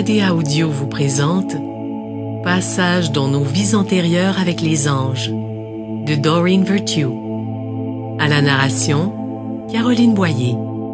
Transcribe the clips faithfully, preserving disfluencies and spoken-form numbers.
Pléiadé Audio vous présente Passage dans nos vies antérieures avec les anges de Doreen Virtue. À la narration, Caroline Boyer.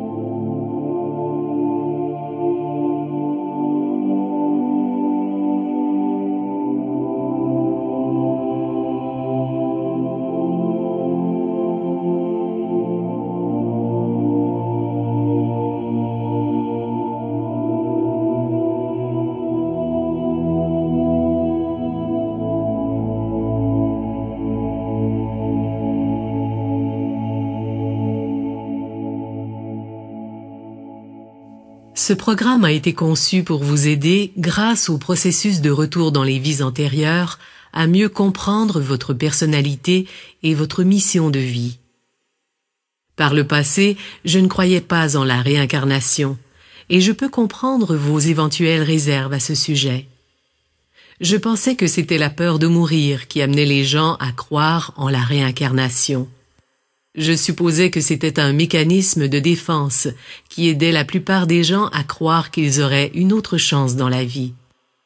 Ce programme a été conçu pour vous aider, grâce au processus de retour dans les vies antérieures, à mieux comprendre votre personnalité et votre mission de vie. Par le passé, je ne croyais pas en la réincarnation, et je peux comprendre vos éventuelles réserves à ce sujet. Je pensais que c'était la peur de mourir qui amenait les gens à croire en la réincarnation. Je supposais que c'était un mécanisme de défense qui aidait la plupart des gens à croire qu'ils auraient une autre chance dans la vie.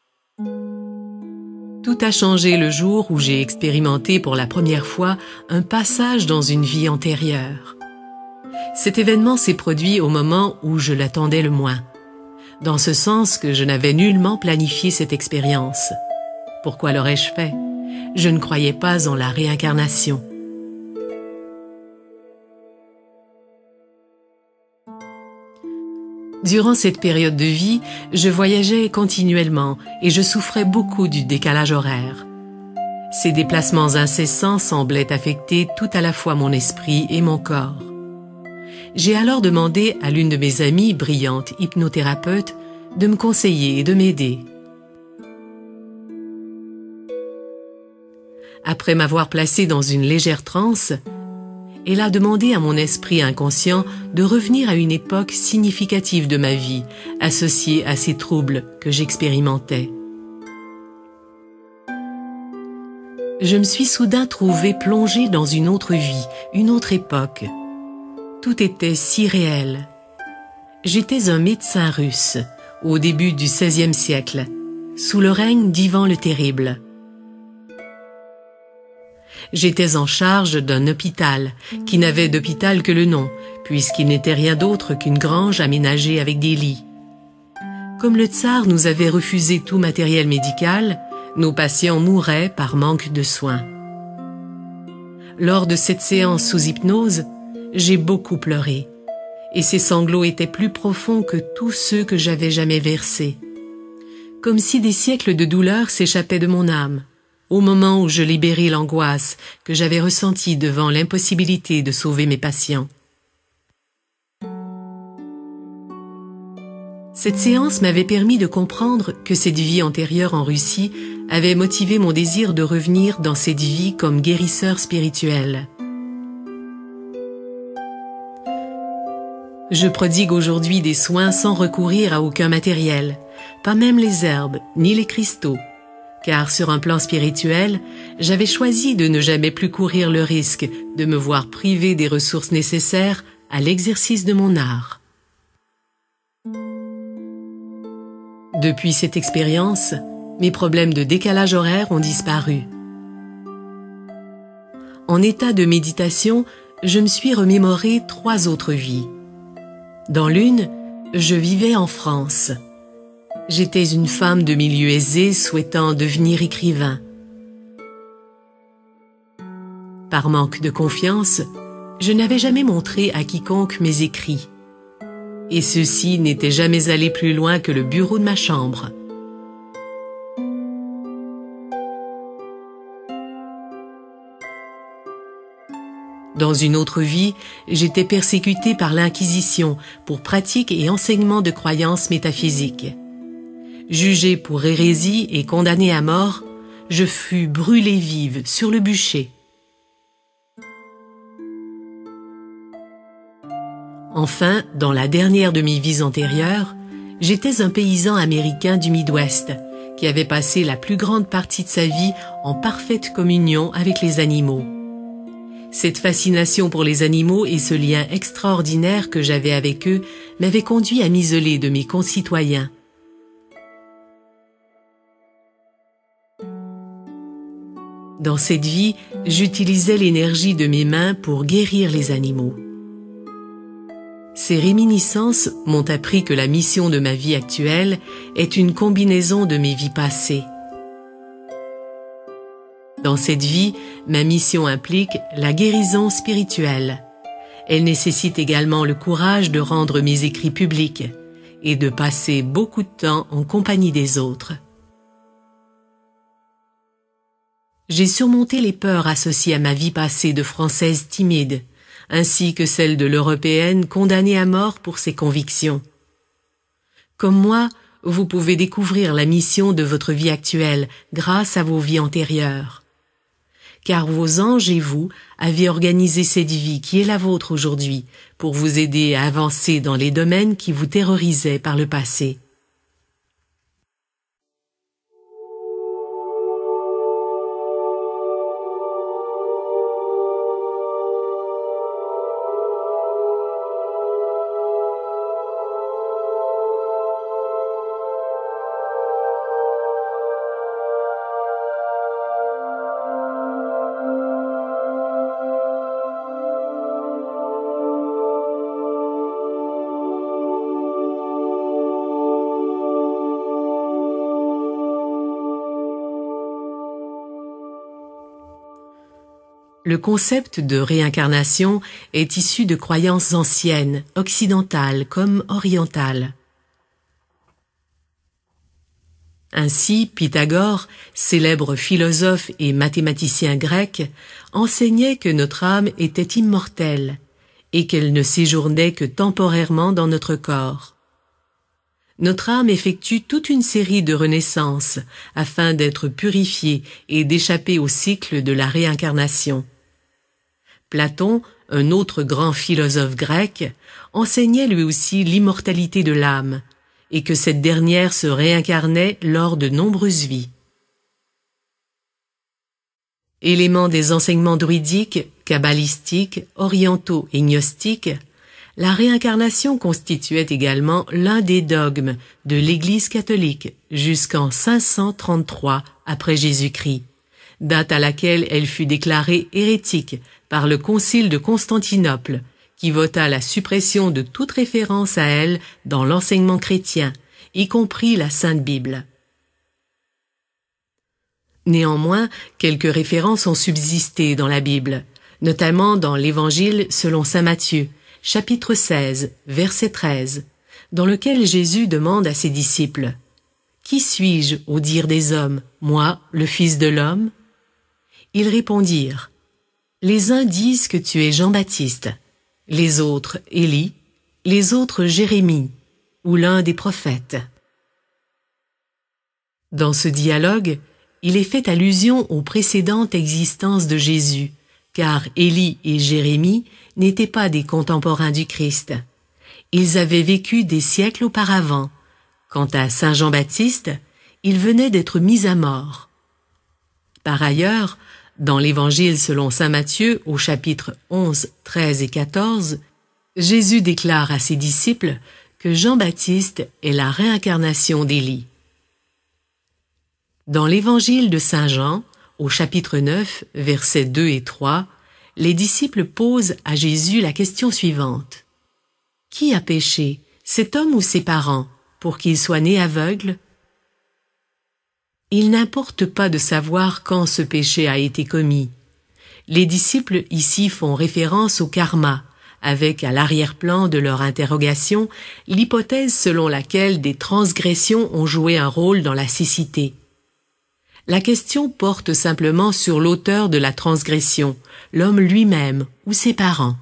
Tout a changé le jour où j'ai expérimenté pour la première fois un passage dans une vie antérieure. Cet événement s'est produit au moment où je l'attendais le moins, dans ce sens que je n'avais nullement planifié cette expérience. Pourquoi l'aurais-je fait? Je ne croyais pas en la réincarnation. Durant cette période de vie, je voyageais continuellement et je souffrais beaucoup du décalage horaire. Ces déplacements incessants semblaient affecter tout à la fois mon esprit et mon corps. J'ai alors demandé à l'une de mes amies, brillante hypnothérapeute, de me conseiller et de m'aider. Après m'avoir placé dans une légère transe, elle a demandé à mon esprit inconscient de revenir à une époque significative de ma vie, associée à ces troubles que j'expérimentais. Je me suis soudain trouvée plongée dans une autre vie, une autre époque. Tout était si réel. J'étais un médecin russe, au début du seizième siècle, sous le règne d'Ivan le Terrible. J'étais en charge d'un hôpital, qui n'avait d'hôpital que le nom, puisqu'il n'était rien d'autre qu'une grange aménagée avec des lits. Comme le tsar nous avait refusé tout matériel médical, nos patients mouraient par manque de soins. Lors de cette séance sous hypnose, j'ai beaucoup pleuré, et ces sanglots étaient plus profonds que tous ceux que j'avais jamais versés, comme si des siècles de douleur s'échappaient de mon âme, au moment où je libérais l'angoisse que j'avais ressentie devant l'impossibilité de sauver mes patients. Cette séance m'avait permis de comprendre que cette vie antérieure en Russie avait motivé mon désir de revenir dans cette vie comme guérisseur spirituel. Je prodigue aujourd'hui des soins sans recourir à aucun matériel, pas même les herbes ni les cristaux, car sur un plan spirituel, j'avais choisi de ne jamais plus courir le risque de me voir privé des ressources nécessaires à l'exercice de mon art. Depuis cette expérience, mes problèmes de décalage horaire ont disparu. En état de méditation, je me suis remémoré trois autres vies. Dans l'une, je vivais en France. J'étais une femme de milieu aisé souhaitant devenir écrivain. Par manque de confiance, je n'avais jamais montré à quiconque mes écrits, et ceux-ci n'étaient jamais allés plus loin que le bureau de ma chambre. Dans une autre vie, j'étais persécutée par l'Inquisition pour pratique et enseignement de croyances métaphysiques. Jugée pour hérésie et condamnée à mort, je fus brûlée vive sur le bûcher. Enfin, dans la dernière de mes vies antérieures, j'étais un paysan américain du Midwest qui avait passé la plus grande partie de sa vie en parfaite communion avec les animaux. Cette fascination pour les animaux et ce lien extraordinaire que j'avais avec eux m'avaient conduit à m'isoler de mes concitoyens. Dans cette vie, j'utilisais l'énergie de mes mains pour guérir les animaux. Ces réminiscences m'ont appris que la mission de ma vie actuelle est une combinaison de mes vies passées. Dans cette vie, ma mission implique la guérison spirituelle. Elle nécessite également le courage de rendre mes écrits publics et de passer beaucoup de temps en compagnie des autres. J'ai surmonté les peurs associées à ma vie passée de Française timide, ainsi que celle de l'Européenne condamnée à mort pour ses convictions. Comme moi, vous pouvez découvrir la mission de votre vie actuelle grâce à vos vies antérieures. Car vos anges et vous avez organisé cette vie qui est la vôtre aujourd'hui pour vous aider à avancer dans les domaines qui vous terrorisaient par le passé. Le concept de réincarnation est issu de croyances anciennes, occidentales comme orientales. Ainsi, Pythagore, célèbre philosophe et mathématicien grec, enseignait que notre âme était immortelle et qu'elle ne séjournait que temporairement dans notre corps. Notre âme effectue toute une série de renaissances afin d'être purifiée et d'échapper au cycle de la réincarnation. Platon, un autre grand philosophe grec, enseignait lui aussi l'immortalité de l'âme et que cette dernière se réincarnait lors de nombreuses vies. Élément des enseignements druidiques, kabbalistiques, orientaux et gnostiques, la réincarnation constituait également l'un des dogmes de l'Église catholique jusqu'en cinq cent trente-trois après Jésus-Christ, date à laquelle elle fut déclarée hérétique par le Concile de Constantinople, qui vota la suppression de toute référence à elle dans l'enseignement chrétien, y compris la Sainte Bible. Néanmoins, quelques références ont subsisté dans la Bible, notamment dans l'Évangile selon saint Matthieu, chapitre seize, verset treize, dans lequel Jésus demande à ses disciples « Qui suis-je au dire des hommes, moi, le Fils de l'homme ?» Ils répondirent « Les uns disent que tu es Jean-Baptiste, les autres Élie, les autres Jérémie, ou l'un des prophètes. » Dans ce dialogue, il est fait allusion aux précédentes existences de Jésus, car Élie et Jérémie n'étaient pas des contemporains du Christ. Ils avaient vécu des siècles auparavant. Quant à saint Jean-Baptiste, il venait d'être mis à mort. Par ailleurs, dans l'Évangile selon saint Matthieu, au chapitre onze, treize et quatorze, Jésus déclare à ses disciples que Jean-Baptiste est la réincarnation d'Élie. Dans l'Évangile de saint Jean, au chapitre neuf, versets deux et trois, les disciples posent à Jésus la question suivante. « Qui a péché, cet homme ou ses parents, pour qu'il soit né aveugle ?» Il n'importe pas de savoir quand ce péché a été commis. Les disciples ici font référence au karma, avec à l'arrière-plan de leur interrogation l'hypothèse selon laquelle des transgressions ont joué un rôle dans la cécité. La question porte simplement sur l'auteur de la transgression, l'homme lui-même ou ses parents.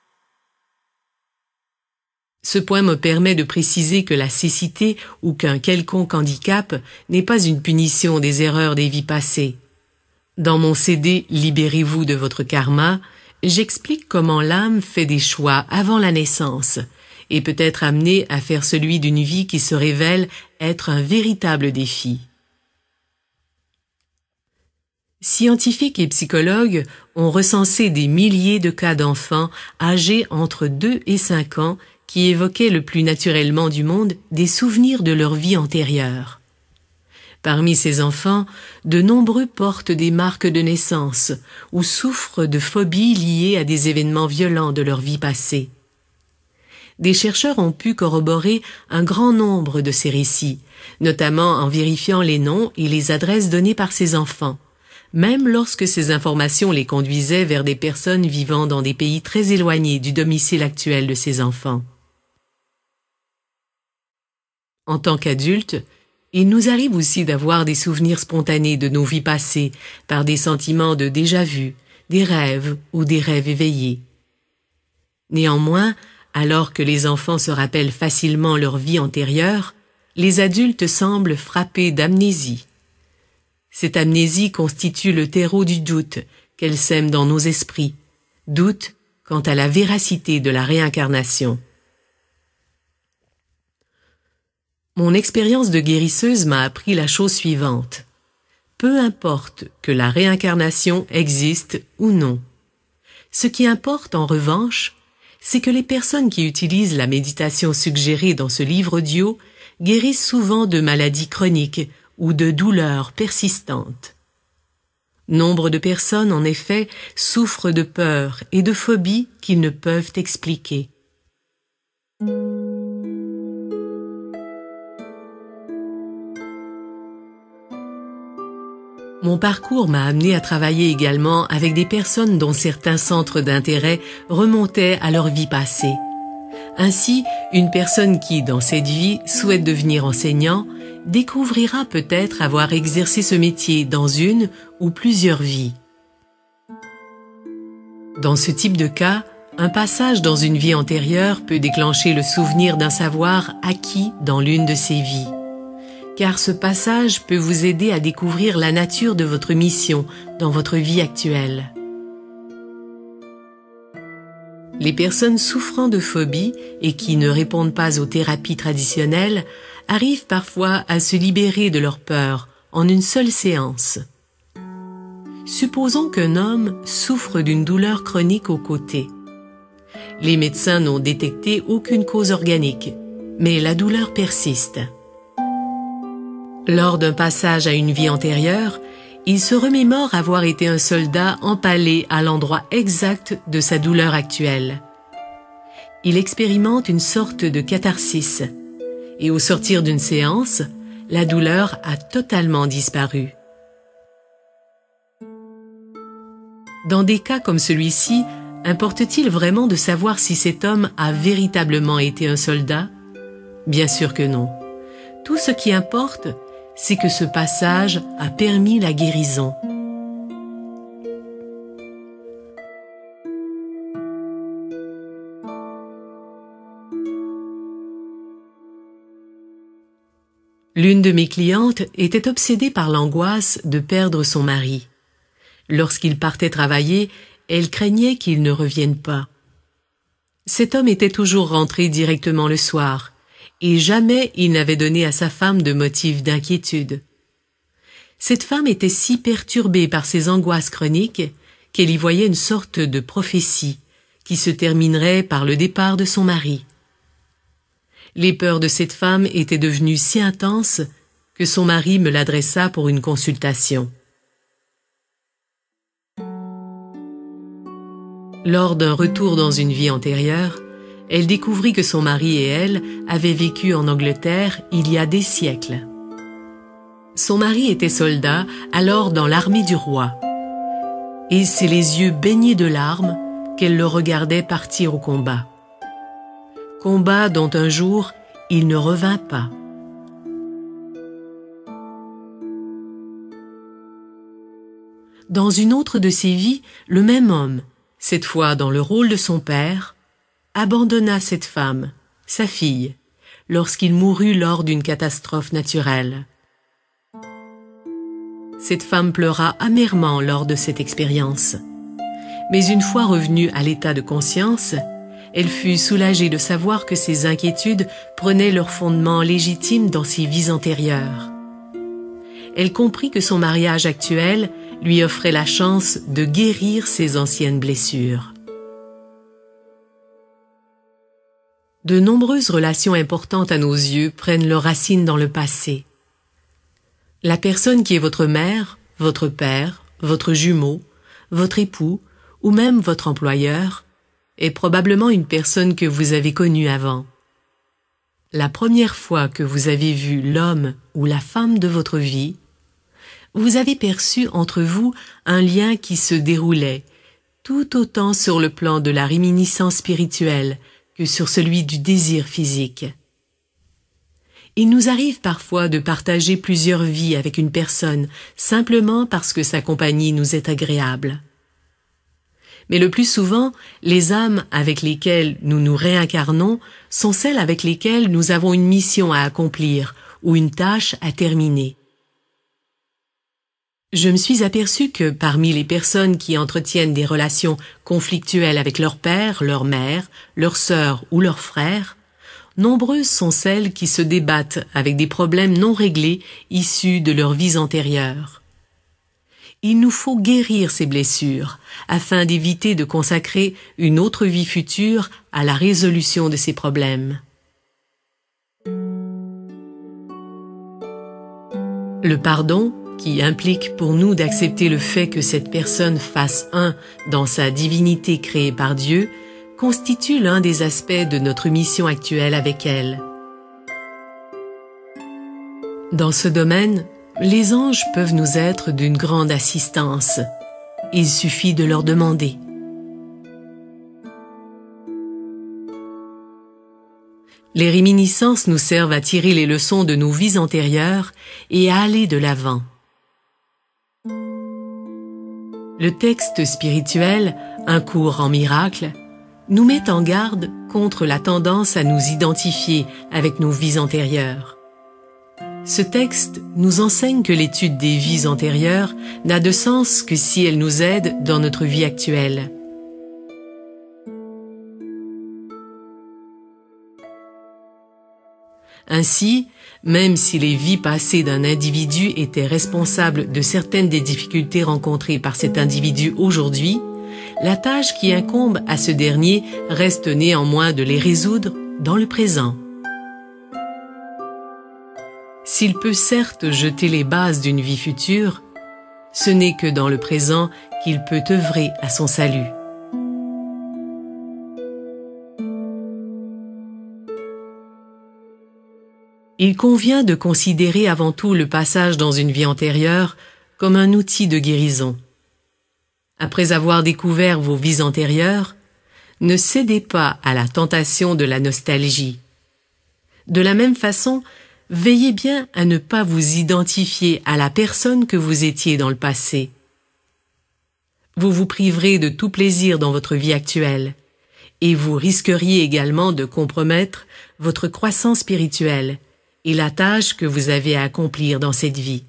Ce point me permet de préciser que la cécité ou qu'un quelconque handicap n'est pas une punition des erreurs des vies passées. Dans mon C D « Libérez-vous de votre karma », j'explique comment l'âme fait des choix avant la naissance et peut être amenée à faire celui d'une vie qui se révèle être un véritable défi. Scientifiques et psychologues ont recensé des milliers de cas d'enfants âgés entre deux et cinq ans qui évoquaient le plus naturellement du monde des souvenirs de leur vie antérieure. Parmi ces enfants, de nombreux portent des marques de naissance ou souffrent de phobies liées à des événements violents de leur vie passée. Des chercheurs ont pu corroborer un grand nombre de ces récits, notamment en vérifiant les noms et les adresses données par ces enfants, même lorsque ces informations les conduisaient vers des personnes vivant dans des pays très éloignés du domicile actuel de ces enfants. En tant qu'adultes, il nous arrive aussi d'avoir des souvenirs spontanés de nos vies passées par des sentiments de déjà-vu, des rêves ou des rêves éveillés. Néanmoins, alors que les enfants se rappellent facilement leur vie antérieure, les adultes semblent frappés d'amnésie. Cette amnésie constitue le terreau du doute qu'elle sème dans nos esprits, doute quant à la véracité de la réincarnation. Mon expérience de guérisseuse m'a appris la chose suivante. Peu importe que la réincarnation existe ou non. Ce qui importe en revanche, c'est que les personnes qui utilisent la méditation suggérée dans ce livre audio guérissent souvent de maladies chroniques ou de douleurs persistantes. Nombre de personnes, en effet, souffrent de peurs et de phobies qu'ils ne peuvent expliquer. Mon parcours m'a amené à travailler également avec des personnes dont certains centres d'intérêt remontaient à leur vie passée. Ainsi, une personne qui, dans cette vie, souhaite devenir enseignant, découvrira peut-être avoir exercé ce métier dans une ou plusieurs vies. Dans ce type de cas, un passage dans une vie antérieure peut déclencher le souvenir d'un savoir acquis dans l'une de ces vies. Car ce passage peut vous aider à découvrir la nature de votre mission dans votre vie actuelle. Les personnes souffrant de phobie et qui ne répondent pas aux thérapies traditionnelles arrivent parfois à se libérer de leur peur en une seule séance. Supposons qu'un homme souffre d'une douleur chronique au côté. Les médecins n'ont détecté aucune cause organique, mais la douleur persiste. Lors d'un passage à une vie antérieure, il se remémore avoir été un soldat empalé à l'endroit exact de sa douleur actuelle. Il expérimente une sorte de catharsis, et au sortir d'une séance, la douleur a totalement disparu. Dans des cas comme celui-ci, importe-t-il vraiment de savoir si cet homme a véritablement été un soldat? Bien sûr que non. Tout ce qui importe, c'est que ce passage a permis la guérison. L'une de mes clientes était obsédée par l'angoisse de perdre son mari. Lorsqu'il partait travailler, elle craignait qu'il ne revienne pas. Cet homme était toujours rentré directement le soir, et jamais il n'avait donné à sa femme de motif d'inquiétude. Cette femme était si perturbée par ses angoisses chroniques qu'elle y voyait une sorte de prophétie qui se terminerait par le départ de son mari. Les peurs de cette femme étaient devenues si intenses que son mari me l'adressa pour une consultation. Lors d'un retour dans une vie antérieure, elle découvrit que son mari et elle avaient vécu en Angleterre il y a des siècles. Son mari était soldat, alors dans l'armée du roi. Et c'est les yeux baignés de larmes qu'elle le regardait partir au combat. Combat dont un jour, il ne revint pas. Dans une autre de ses vies, le même homme, cette fois dans le rôle de son père, abandonna cette femme, sa fille, lorsqu'il mourut lors d'une catastrophe naturelle. Cette femme pleura amèrement lors de cette expérience. Mais une fois revenue à l'état de conscience, elle fut soulagée de savoir que ses inquiétudes prenaient leur fondement légitime dans ses vies antérieures. Elle comprit que son mariage actuel lui offrait la chance de guérir ses anciennes blessures. De nombreuses relations importantes à nos yeux prennent leurs racines dans le passé. La personne qui est votre mère, votre père, votre jumeau, votre époux ou même votre employeur est probablement une personne que vous avez connue avant. La première fois que vous avez vu l'homme ou la femme de votre vie, vous avez perçu entre vous un lien qui se déroulait tout autant sur le plan de la réminiscence spirituelle que sur celui du désir physique. Il nous arrive parfois de partager plusieurs vies avec une personne simplement parce que sa compagnie nous est agréable. Mais le plus souvent, les âmes avec lesquelles nous nous réincarnons sont celles avec lesquelles nous avons une mission à accomplir ou une tâche à terminer. Je me suis aperçu que parmi les personnes qui entretiennent des relations conflictuelles avec leur père, leur mère, leur sœur ou leur frère, nombreuses sont celles qui se débattent avec des problèmes non réglés issus de leurs vies antérieures. Il nous faut guérir ces blessures afin d'éviter de consacrer une autre vie future à la résolution de ces problèmes. Le pardon, qui implique pour nous d'accepter le fait que cette personne fasse un dans sa divinité créée par Dieu, constitue l'un des aspects de notre mission actuelle avec elle. Dans ce domaine, les anges peuvent nous être d'une grande assistance. Il suffit de leur demander. Les réminiscences nous servent à tirer les leçons de nos vies antérieures et à aller de l'avant. Le texte spirituel, Un cours en miracle, nous met en garde contre la tendance à nous identifier avec nos vies antérieures. Ce texte nous enseigne que l'étude des vies antérieures n'a de sens que si elle nous aide dans notre vie actuelle. Ainsi, même si les vies passées d'un individu étaient responsables de certaines des difficultés rencontrées par cet individu aujourd'hui, la tâche qui incombe à ce dernier reste néanmoins de les résoudre dans le présent. S'il peut certes jeter les bases d'une vie future, ce n'est que dans le présent qu'il peut œuvrer à son salut. Il convient de considérer avant tout le passage dans une vie antérieure comme un outil de guérison. Après avoir découvert vos vies antérieures, ne cédez pas à la tentation de la nostalgie. De la même façon, veillez bien à ne pas vous identifier à la personne que vous étiez dans le passé. Vous vous priverez de tout plaisir dans votre vie actuelle, et vous risqueriez également de compromettre votre croissance spirituelle et la tâche que vous avez à accomplir dans cette vie.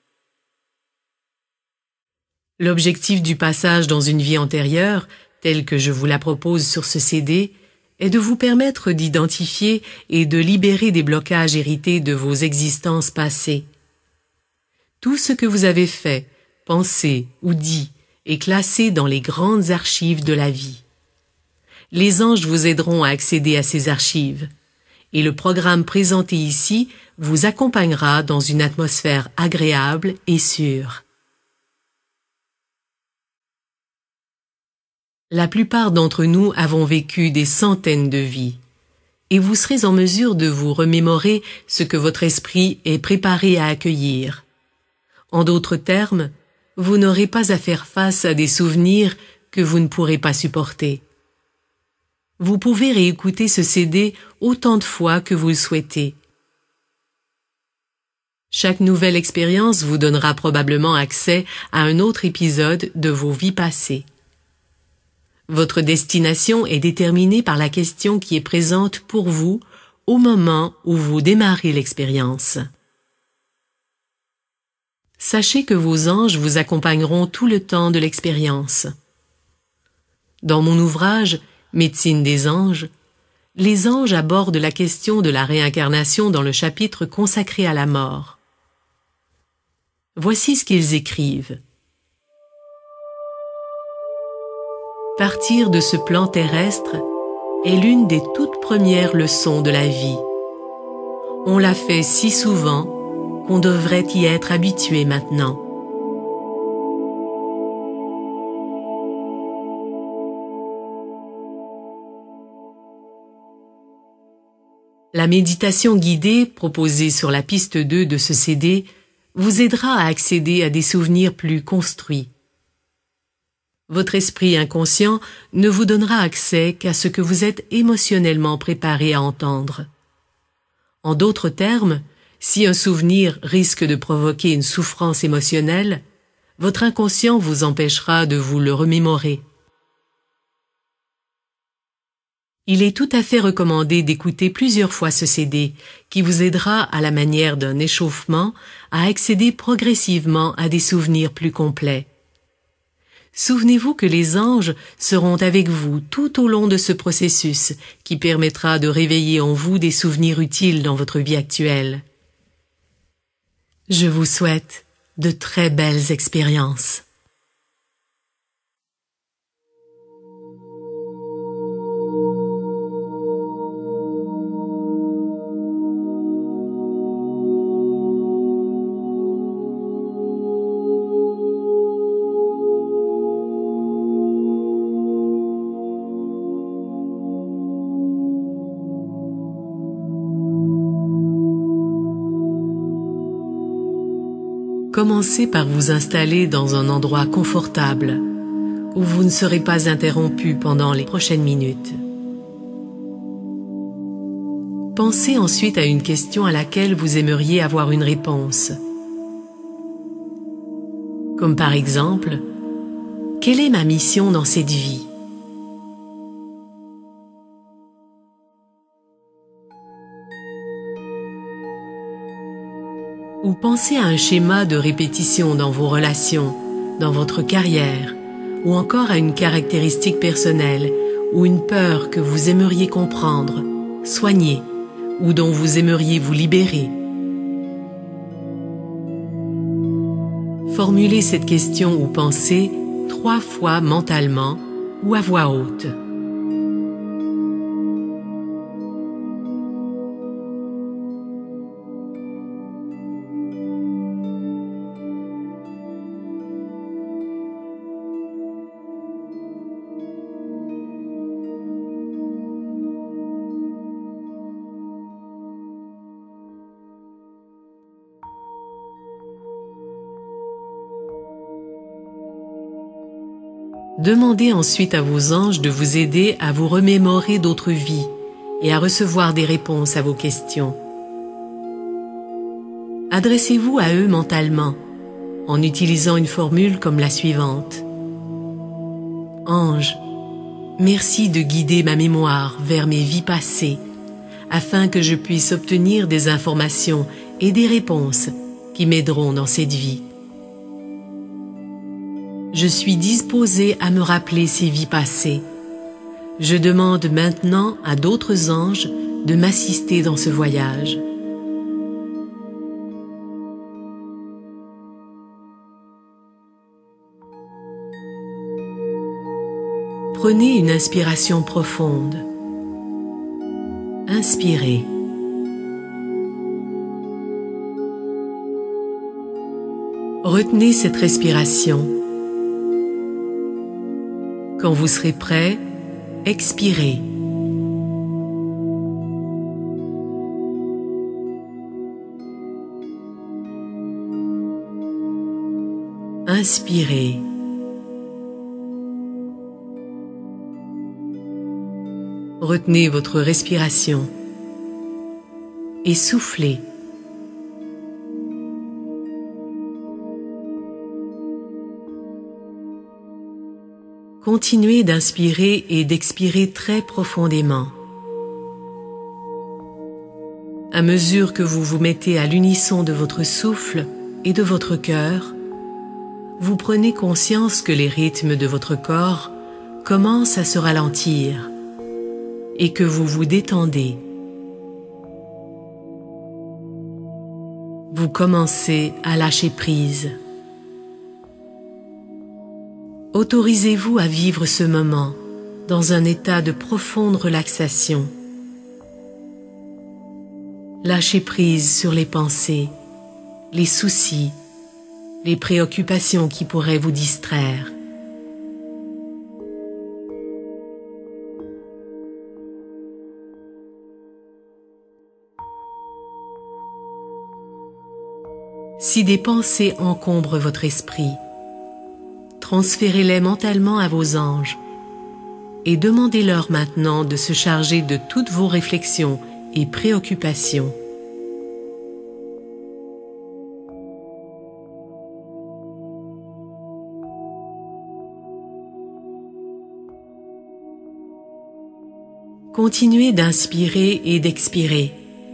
L'objectif du passage dans une vie antérieure, tel que je vous la propose sur ce C D, est de vous permettre d'identifier et de libérer des blocages hérités de vos existences passées. Tout ce que vous avez fait, pensé ou dit est classé dans les grandes archives de la vie. Les anges vous aideront à accéder à ces archives, et le programme présenté ici vous accompagnera dans une atmosphère agréable et sûre. La plupart d'entre nous avons vécu des centaines de vies, et vous serez en mesure de vous remémorer ce que votre esprit est préparé à accueillir. En d'autres termes, vous n'aurez pas à faire face à des souvenirs que vous ne pourrez pas supporter. Vous pouvez réécouter ce C D autant de fois que vous le souhaitez. Chaque nouvelle expérience vous donnera probablement accès à un autre épisode de vos vies passées. Votre destination est déterminée par la question qui est présente pour vous au moment où vous démarrez l'expérience. Sachez que vos anges vous accompagneront tout le temps de l'expérience. Dans mon ouvrage Médecine des anges, les anges abordent la question de la réincarnation dans le chapitre consacré à la mort. Voici ce qu'ils écrivent. Partir de ce plan terrestre est l'une des toutes premières leçons de la vie. On l'a fait si souvent qu'on devrait y être habitué maintenant. La méditation guidée proposée sur la piste deux de ce C D vous aidera à accéder à des souvenirs plus construits. Votre esprit inconscient ne vous donnera accès qu'à ce que vous êtes émotionnellement préparé à entendre. En d'autres termes, si un souvenir risque de provoquer une souffrance émotionnelle, votre inconscient vous empêchera de vous le remémorer. Il est tout à fait recommandé d'écouter plusieurs fois ce C D, qui vous aidera à la manière d'un échauffement à accéder progressivement à des souvenirs plus complets. Souvenez-vous que les anges seront avec vous tout au long de ce processus qui permettra de réveiller en vous des souvenirs utiles dans votre vie actuelle. Je vous souhaite de très belles expériences. Commencez par vous installer dans un endroit confortable, où vous ne serez pas interrompu pendant les prochaines minutes. Pensez ensuite à une question à laquelle vous aimeriez avoir une réponse. Comme par exemple, quelle est ma mission dans cette vie ? Ou pensez à un schéma de répétition dans vos relations, dans votre carrière, ou encore à une caractéristique personnelle ou une peur que vous aimeriez comprendre, soigner, ou dont vous aimeriez vous libérer. Formulez cette question ou pensée trois fois mentalement ou à voix haute. Demandez ensuite à vos anges de vous aider à vous remémorer d'autres vies et à recevoir des réponses à vos questions. Adressez-vous à eux mentalement en utilisant une formule comme la suivante. Ange, merci de guider ma mémoire vers mes vies passées afin que je puisse obtenir des informations et des réponses qui m'aideront dans cette vie. Je suis disposée à me rappeler ces vies passées. Je demande maintenant à d'autres anges de m'assister dans ce voyage. Prenez une inspiration profonde. Inspirez. Retenez cette respiration. Quand vous serez prêt, expirez. Inspirez. Retenez votre respiration et soufflez. Continuez d'inspirer et d'expirer très profondément. À mesure que vous vous mettez à l'unisson de votre souffle et de votre cœur, vous prenez conscience que les rythmes de votre corps commencent à se ralentir et que vous vous détendez. Vous commencez à lâcher prise. Autorisez-vous à vivre ce moment dans un état de profonde relaxation. Lâchez prise sur les pensées, les soucis, les préoccupations qui pourraient vous distraire. Si des pensées encombrent votre esprit, transférez-les mentalement à vos anges et demandez-leur maintenant de se charger de toutes vos réflexions et préoccupations. Continuez d'inspirer et d'expirer.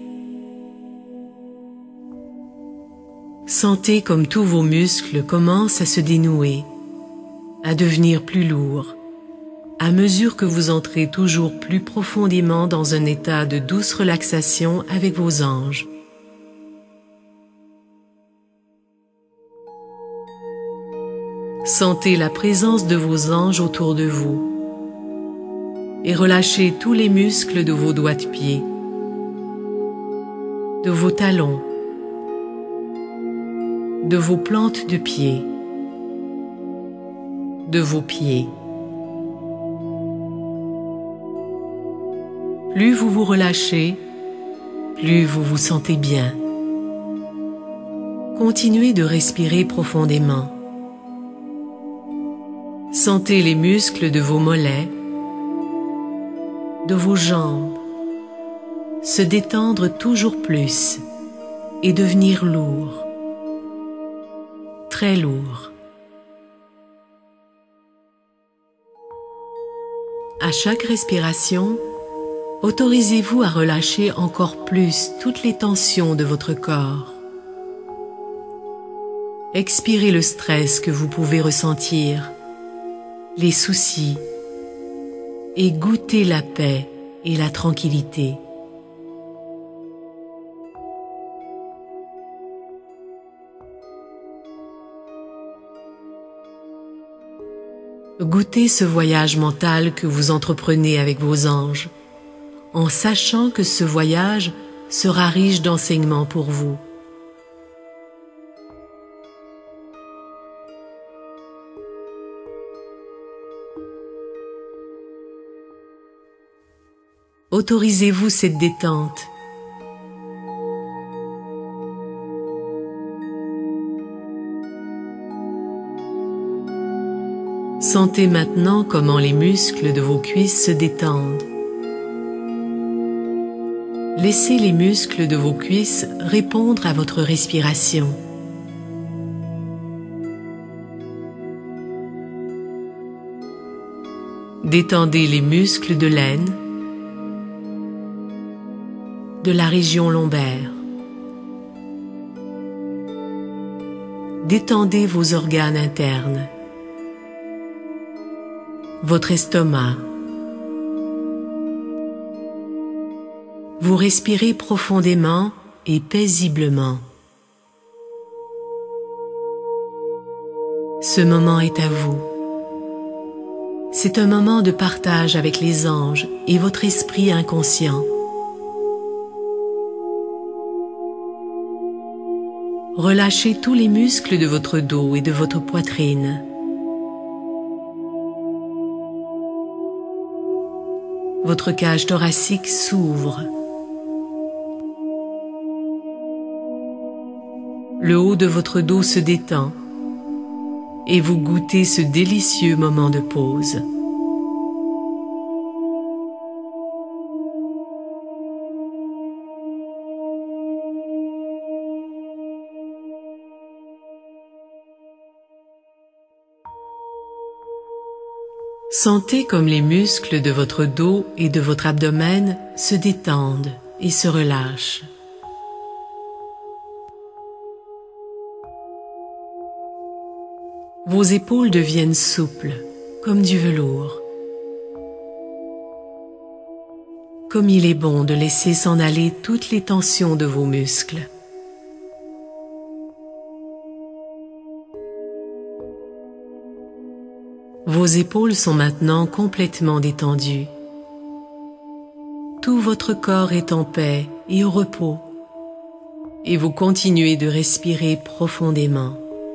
Sentez comme tous vos muscles commencent à se dénouer, à devenir plus lourds, à mesure que vous entrez toujours plus profondément dans un état de douce relaxation avec vos anges. Sentez la présence de vos anges autour de vous et relâchez tous les muscles de vos doigts de pied, de vos talons, de vos plantes de pied, de vos pieds. Plus vous vous relâchez, plus vous vous sentez bien. Continuez de respirer profondément. Sentez les muscles de vos mollets, de vos jambes, se détendre toujours plus et devenir lourds. Très lourd. À chaque respiration, autorisez-vous à relâcher encore plus toutes les tensions de votre corps. Expirez le stress que vous pouvez ressentir, les soucis, et goûtez la paix et la tranquillité. Goûtez ce voyage mental que vous entreprenez avec vos anges, en sachant que ce voyage sera riche d'enseignements pour vous. Autorisez-vous cette détente. Sentez maintenant comment les muscles de vos cuisses se détendent. Laissez les muscles de vos cuisses répondre à votre respiration. Détendez les muscles de l'aine, de la région lombaire. Détendez vos organes internes, votre estomac. Vous respirez profondément et paisiblement. Ce moment est à vous. C'est un moment de partage avec les anges et votre esprit inconscient. Relâchez tous les muscles de votre dos et de votre poitrine. Votre cage thoracique s'ouvre. Le haut de votre dos se détend et vous goûtez ce délicieux moment de pause. Sentez comme les muscles de votre dos et de votre abdomen se détendent et se relâchent. Vos épaules deviennent souples, comme du velours. Comme il est bon de laisser s'en aller toutes les tensions de vos muscles. Vos épaules sont maintenant complètement détendues. Tout votre corps est en paix et au repos. et vous continuez de respirer profondément.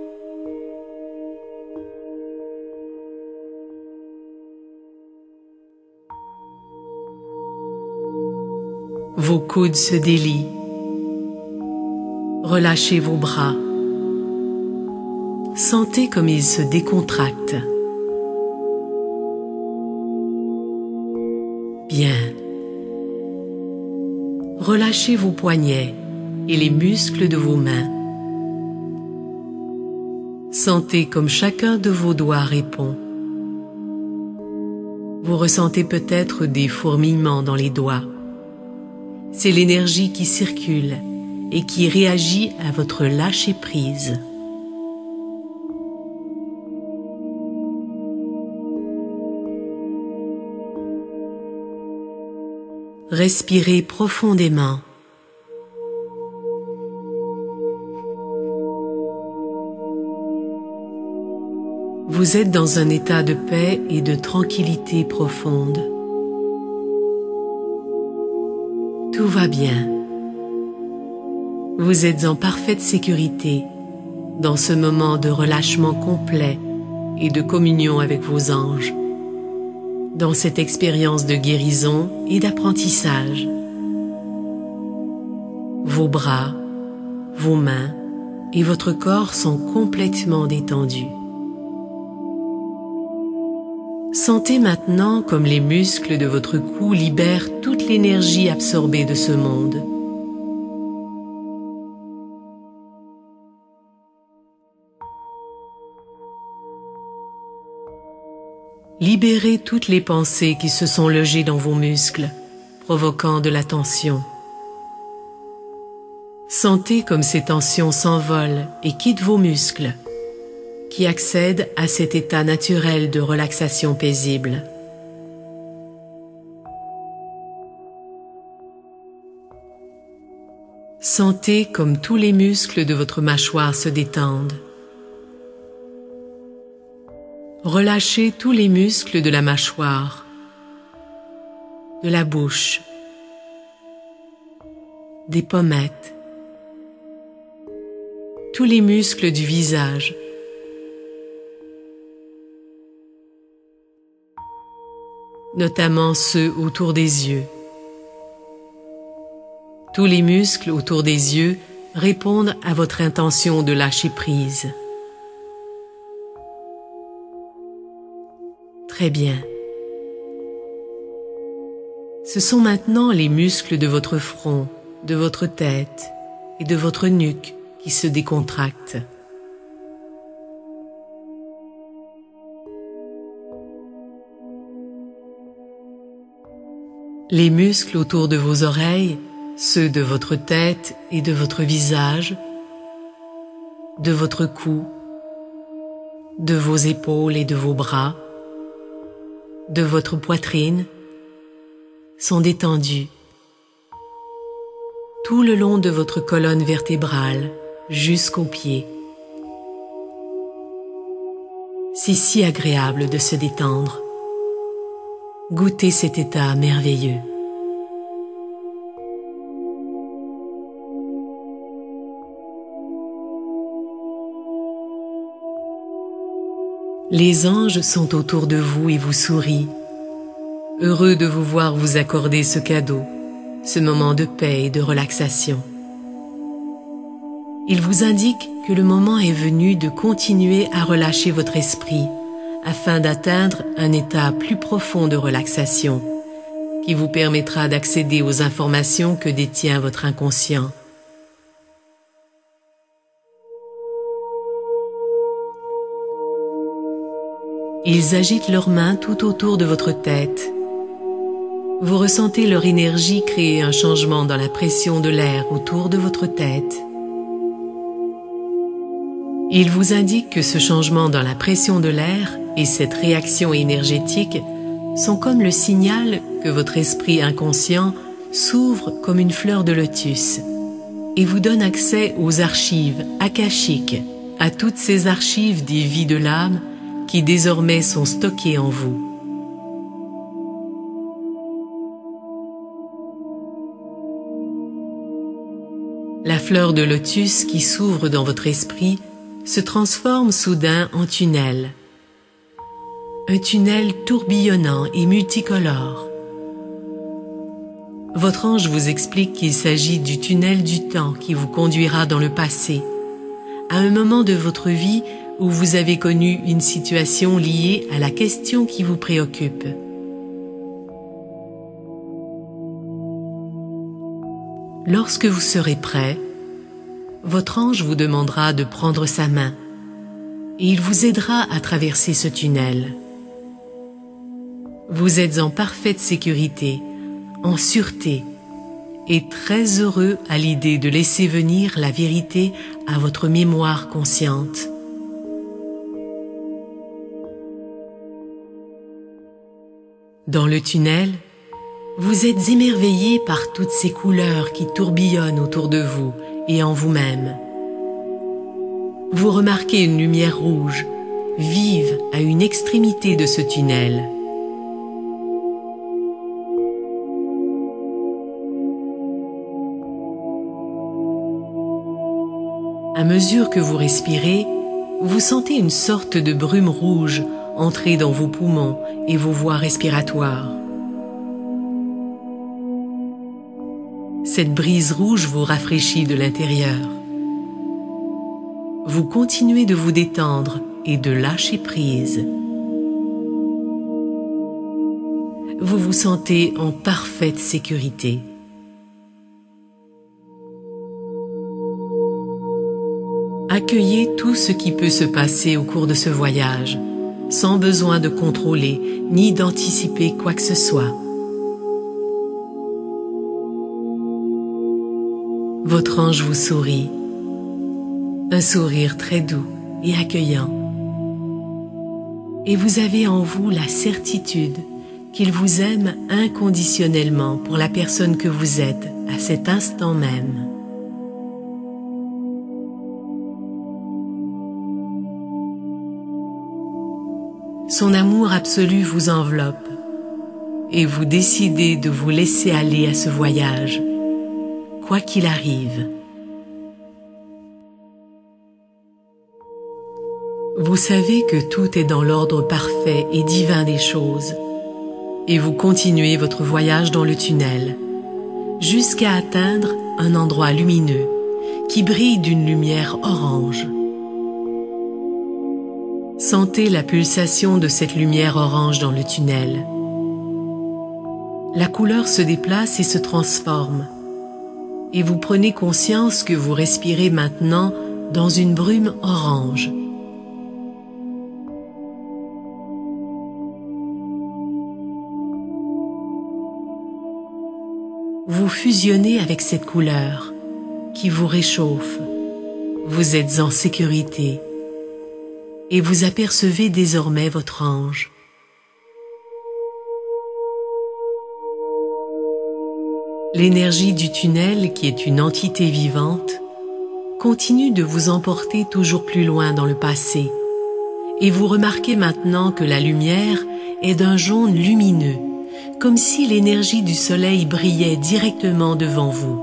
Vos coudes se délient. Relâchez vos bras. Sentez comme ils se décontractent. Bien. Relâchez vos poignets et les muscles de vos mains. Sentez comme chacun de vos doigts répond. Vous ressentez peut-être des fourmillements dans les doigts. C'est l'énergie qui circule et qui réagit à votre lâcher-prise. Respirez profondément. Vous êtes dans un état de paix et de tranquillité profonde. Tout va bien. Vous êtes en parfaite sécurité dans ce moment de relâchement complet et de communion avec vos anges, dans cette expérience de guérison et d'apprentissage. Vos bras, vos mains et votre corps sont complètement détendus. Sentez maintenant comme les muscles de votre cou libèrent toute l'énergie absorbée de ce monde. Libérez toutes les pensées qui se sont logées dans vos muscles, provoquant de la tension. Sentez comme ces tensions s'envolent et quittent vos muscles, qui accèdent à cet état naturel de relaxation paisible. Sentez comme tous les muscles de votre mâchoire se détendent. Relâchez tous les muscles de la mâchoire, de la bouche, des pommettes, tous les muscles du visage, notamment ceux autour des yeux. Tous les muscles autour des yeux répondent à votre intention de lâcher prise. Très bien. Ce sont maintenant les muscles de votre front, de votre tête et de votre nuque qui se décontractent. Les muscles autour de vos oreilles, ceux de votre tête et de votre visage, de votre cou, de vos épaules et de vos bras, de votre poitrine, sont détendus tout le long de votre colonne vertébrale jusqu'aux pieds. C'est si agréable de se détendre. Goûtez cet état merveilleux. Les anges sont autour de vous et vous sourient, heureux de vous voir vous accorder ce cadeau, ce moment de paix et de relaxation. Ils vous indiquent que le moment est venu de continuer à relâcher votre esprit afin d'atteindre un état plus profond de relaxation qui vous permettra d'accéder aux informations que détient votre inconscient. Ils agitent leurs mains tout autour de votre tête. Vous ressentez leur énergie créer un changement dans la pression de l'air autour de votre tête. Ils vous indiquent que ce changement dans la pression de l'air et cette réaction énergétique sont comme le signal que votre esprit inconscient s'ouvre comme une fleur de lotus et vous donne accès aux archives akashiques, à toutes ces archives des vies de l'âme qui désormais sont stockées en vous. La fleur de lotus qui s'ouvre dans votre esprit se transforme soudain en tunnel. Un tunnel tourbillonnant et multicolore. Votre ange vous explique qu'il s'agit du tunnel du temps qui vous conduira dans le passé, à un moment de votre vie où vous avez connu une situation liée à la question qui vous préoccupe. Lorsque vous serez prêt, votre ange vous demandera de prendre sa main et il vous aidera à traverser ce tunnel. Vous êtes en parfaite sécurité, en sûreté et très heureux à l'idée de laisser venir la vérité à votre mémoire consciente. Dans le tunnel, vous êtes émerveillé par toutes ces couleurs qui tourbillonnent autour de vous et en vous-même. Vous remarquez une lumière rouge, vive à une extrémité de ce tunnel. À mesure que vous respirez, vous sentez une sorte de brume rouge entrer dans vos poumons et vos voies respiratoires. Cette brise rouge vous rafraîchit de l'intérieur. Vous continuez de vous détendre et de lâcher prise. Vous vous sentez en parfaite sécurité. Accueillez tout ce qui peut se passer au cours de ce voyage, sans besoin de contrôler ni d'anticiper quoi que ce soit. Votre ange vous sourit, un sourire très doux et accueillant. Et vous avez en vous la certitude qu'il vous aime inconditionnellement pour la personne que vous êtes à cet instant même. Son amour absolu vous enveloppe et vous décidez de vous laisser aller à ce voyage, quoi qu'il arrive. Vous savez que tout est dans l'ordre parfait et divin des choses, et vous continuez votre voyage dans le tunnel, jusqu'à atteindre un endroit lumineux qui brille d'une lumière orange. Sentez la pulsation de cette lumière orange dans le tunnel. La couleur se déplace et se transforme, et vous prenez conscience que vous respirez maintenant dans une brume orange. Vous fusionnez avec cette couleur qui vous réchauffe. Vous êtes en sécurité et vous apercevez désormais votre ange. L'énergie du tunnel, qui est une entité vivante, continue de vous emporter toujours plus loin dans le passé, et vous remarquez maintenant que la lumière est d'un jaune lumineux, comme si l'énergie du soleil brillait directement devant vous.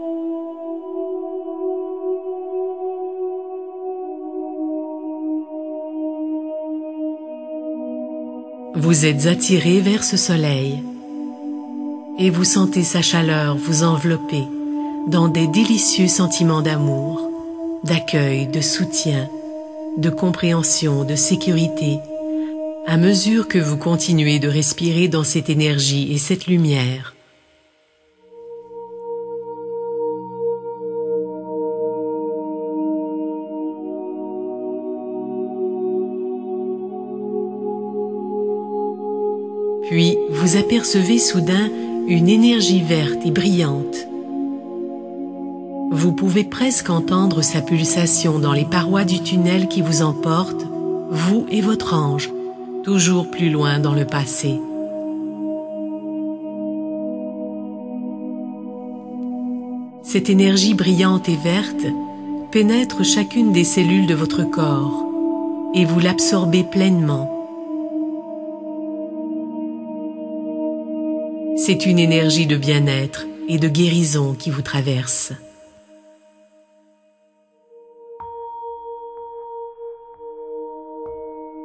Vous êtes attiré vers ce soleil et vous sentez sa chaleur vous envelopper dans des délicieux sentiments d'amour, d'accueil, de soutien, de compréhension, de sécurité, à mesure que vous continuez de respirer dans cette énergie et cette lumière. Puis vous apercevez soudain une énergie verte et brillante. Vous pouvez presque entendre sa pulsation dans les parois du tunnel qui vous emporte, vous et votre ange, toujours plus loin dans le passé. Cette énergie brillante et verte pénètre chacune des cellules de votre corps et vous l'absorbez pleinement. C'est une énergie de bien-être et de guérison qui vous traverse.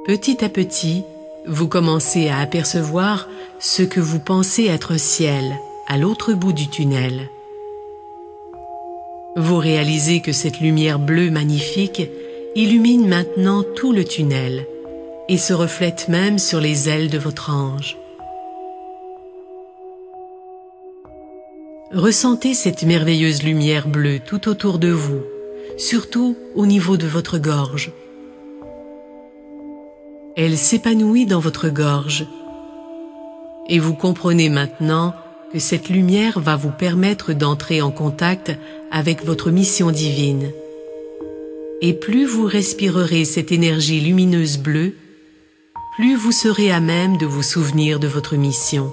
Petit à petit, vous commencez à apercevoir ce que vous pensez être un ciel à l'autre bout du tunnel. Vous réalisez que cette lumière bleue magnifique illumine maintenant tout le tunnel et se reflète même sur les ailes de votre ange. Ressentez cette merveilleuse lumière bleue tout autour de vous, surtout au niveau de votre gorge. Elle s'épanouit dans votre gorge et vous comprenez maintenant que cette lumière va vous permettre d'entrer en contact avec votre mission divine. Et plus vous respirerez cette énergie lumineuse bleue, plus vous serez à même de vous souvenir de votre mission.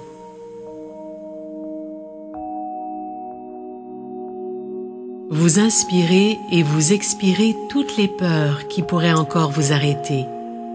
Vous inspirez et vous expirez toutes les peurs qui pourraient encore vous arrêter.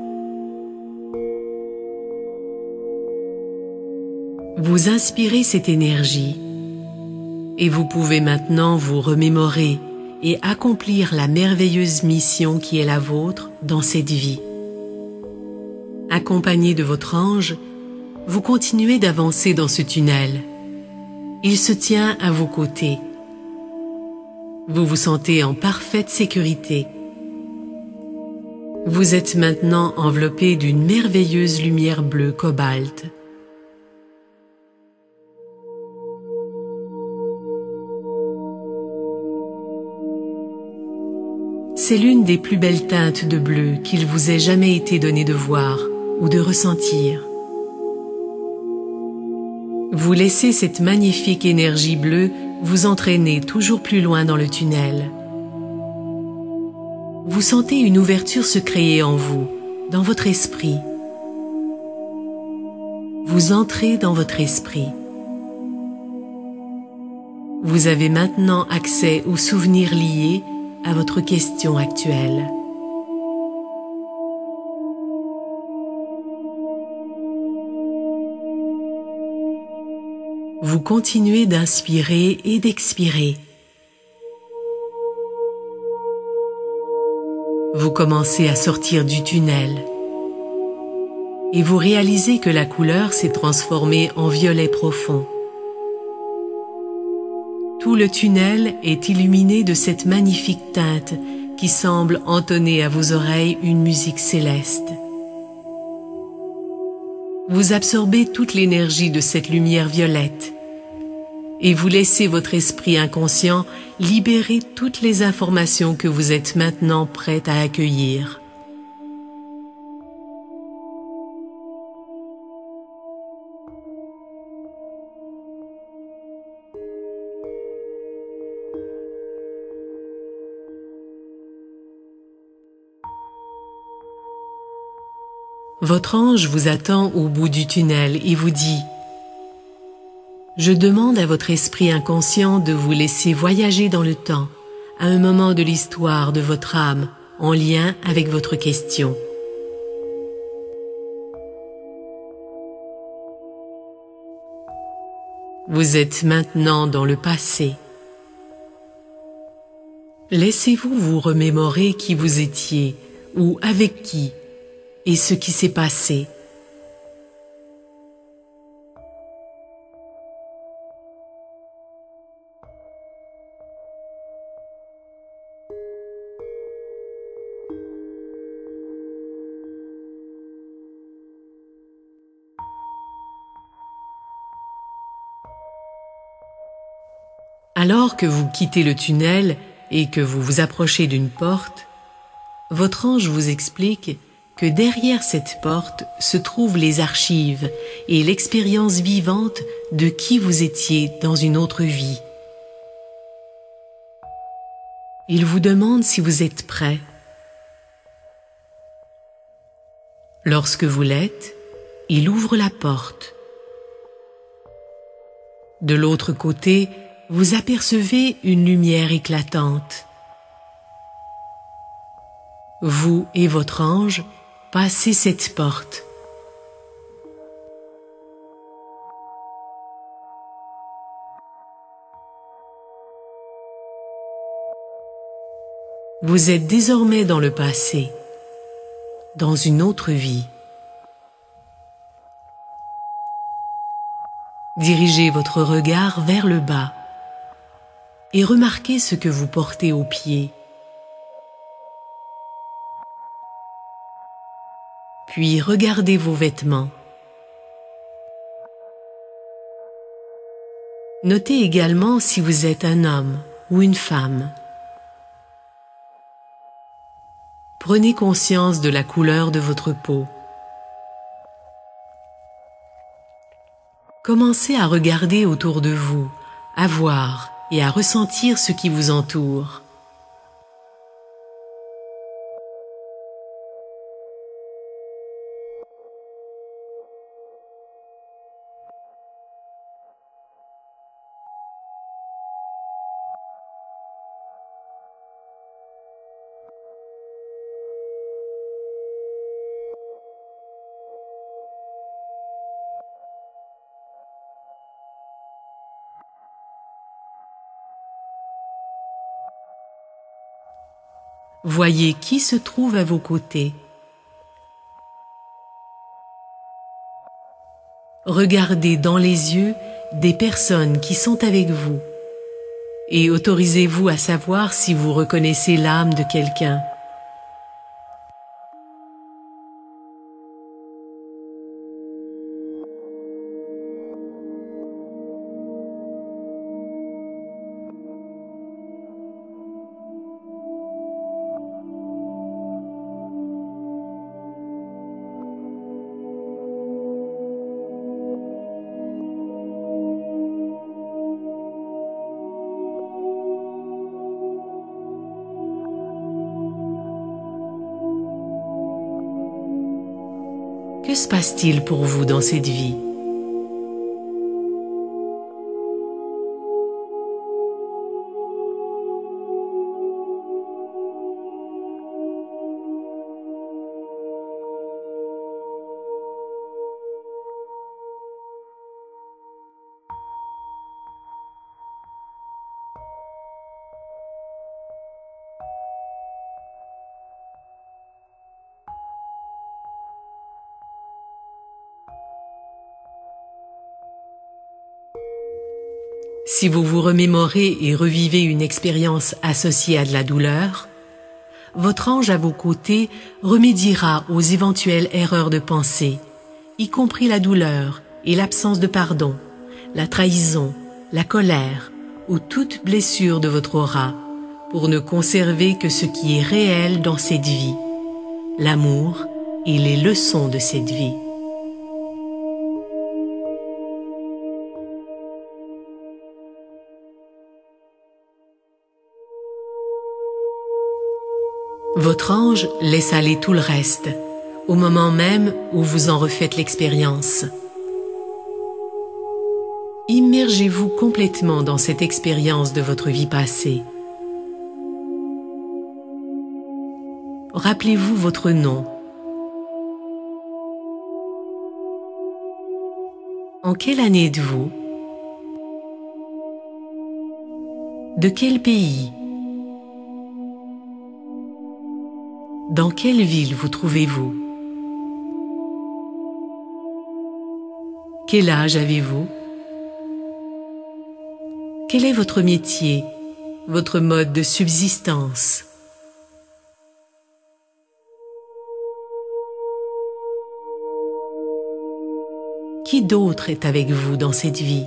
Vous inspirez cette énergie et vous pouvez maintenant vous remémorer et accomplir la merveilleuse mission qui est la vôtre dans cette vie. Accompagné de votre ange, vous continuez d'avancer dans ce tunnel. Il se tient à vos côtés. Vous vous sentez en parfaite sécurité. Vous êtes maintenant enveloppé d'une merveilleuse lumière bleue cobalt. C'est l'une des plus belles teintes de bleu qu'il vous ait jamais été donné de voir ou de ressentir. Vous laissez cette magnifique énergie bleue vous entraîner toujours plus loin dans le tunnel. Vous sentez une ouverture se créer en vous, dans votre esprit. Vous entrez dans votre esprit. Vous avez maintenant accès aux souvenirs liés à votre question actuelle. Vous continuez d'inspirer et d'expirer. Vous commencez à sortir du tunnel et vous réalisez que la couleur s'est transformée en violet profond. Tout le tunnel est illuminé de cette magnifique teinte qui semble entonner à vos oreilles une musique céleste. Vous absorbez toute l'énergie de cette lumière violette et vous laissez votre esprit inconscient libérer toutes les informations que vous êtes maintenant prêt à accueillir. Votre ange vous attend au bout du tunnel et vous dit « Je demande à votre esprit inconscient de vous laisser voyager dans le temps, à un moment de l'histoire de votre âme, en lien avec votre question. » Vous êtes maintenant dans le passé. Laissez-vous vous remémorer qui vous étiez ou avec qui et ce qui s'est passé. Alors que vous quittez le tunnel et que vous vous approchez d'une porte, votre ange vous explique que derrière cette porte se trouvent les archives et l'expérience vivante de qui vous étiez dans une autre vie. Il vous demande si vous êtes prêt. Lorsque vous l'êtes, il ouvre la porte. De l'autre côté, vous apercevez une lumière éclatante. Vous et votre ange passez cette porte. Vous êtes désormais dans le passé. dans une autre vie. Dirigez votre regard vers le bas et remarquez ce que vous portez aux pieds. Puis regardez vos vêtements. Notez également si vous êtes un homme ou une femme. Prenez conscience de la couleur de votre peau. Commencez à regarder autour de vous, à voir et à ressentir ce qui vous entoure. Voyez qui se trouve à vos côtés. Regardez dans les yeux des personnes qui sont avec vous et autorisez-vous à savoir si vous reconnaissez l'âme de quelqu'un. Que se passe-t-il pour vous dans cette vie? Si vous vous remémorez et revivez une expérience associée à de la douleur, votre ange à vos côtés remédiera aux éventuelles erreurs de pensée, y compris la douleur et l'absence de pardon, la trahison, la colère ou toute blessure de votre aura, pour ne conserver que ce qui est réel dans cette vie, l'amour et les leçons de cette vie. Votre ange laisse aller tout le reste, au moment même où vous en refaites l'expérience. Immergez-vous complètement dans cette expérience de votre vie passée. Rappelez-vous votre nom. En quelle année êtes-vous? De quel pays? Dans quelle ville vous trouvez-vous? Quel âge avez-vous? Quel est votre métier, votre mode de subsistance? Qui d'autre est avec vous dans cette vie?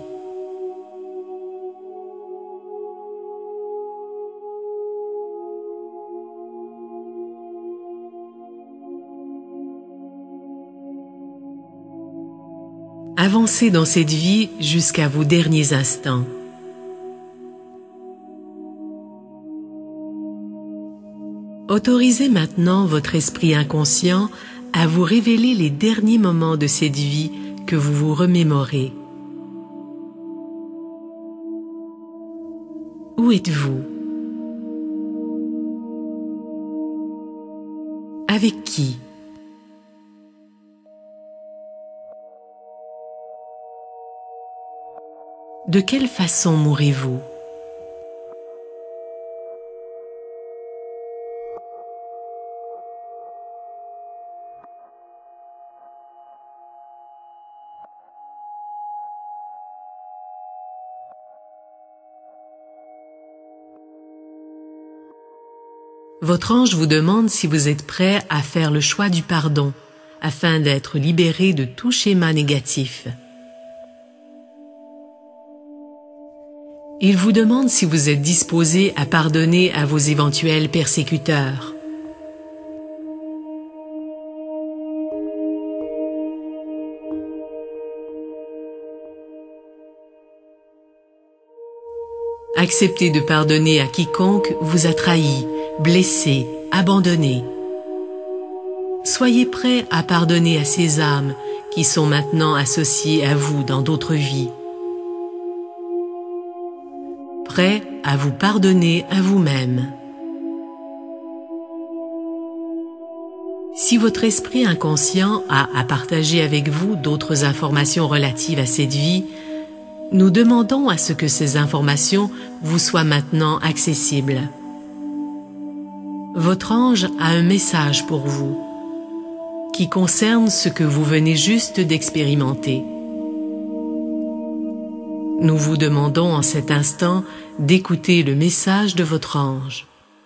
Avancez dans cette vie jusqu'à vos derniers instants. Autorisez maintenant votre esprit inconscient à vous révéler les derniers moments de cette vie que vous vous remémorez. Où êtes-vous? Avec qui? De quelle façon mourrez-vous? Votre ange vous demande si vous êtes prêt à faire le choix du pardon, afin d'être libéré de tout schéma négatif. Il vous demande si vous êtes disposé à pardonner à vos éventuels persécuteurs. Acceptez de pardonner à quiconque vous a trahi, blessé, abandonné. Soyez prêts à pardonner à ces âmes qui sont maintenant associées à vous dans d'autres vies. Prêts à vous pardonner à vous-même. Si votre esprit inconscient a à partager avec vous d'autres informations relatives à cette vie, nous demandons à ce que ces informations vous soient maintenant accessibles. Votre ange a un message pour vous, qui concerne ce que vous venez juste d'expérimenter. Nous vous demandons en cet instant d'écouter le message de votre ange.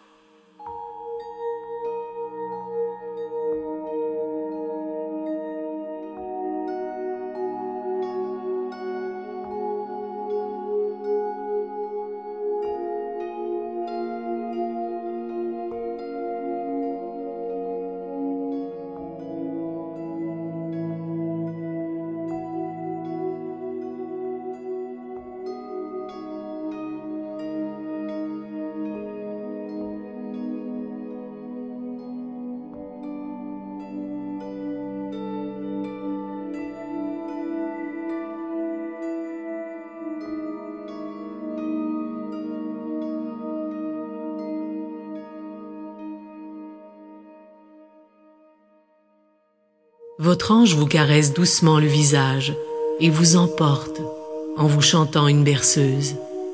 Votre ange vous caresse doucement le visage et vous emporte en vous chantant une berceuse.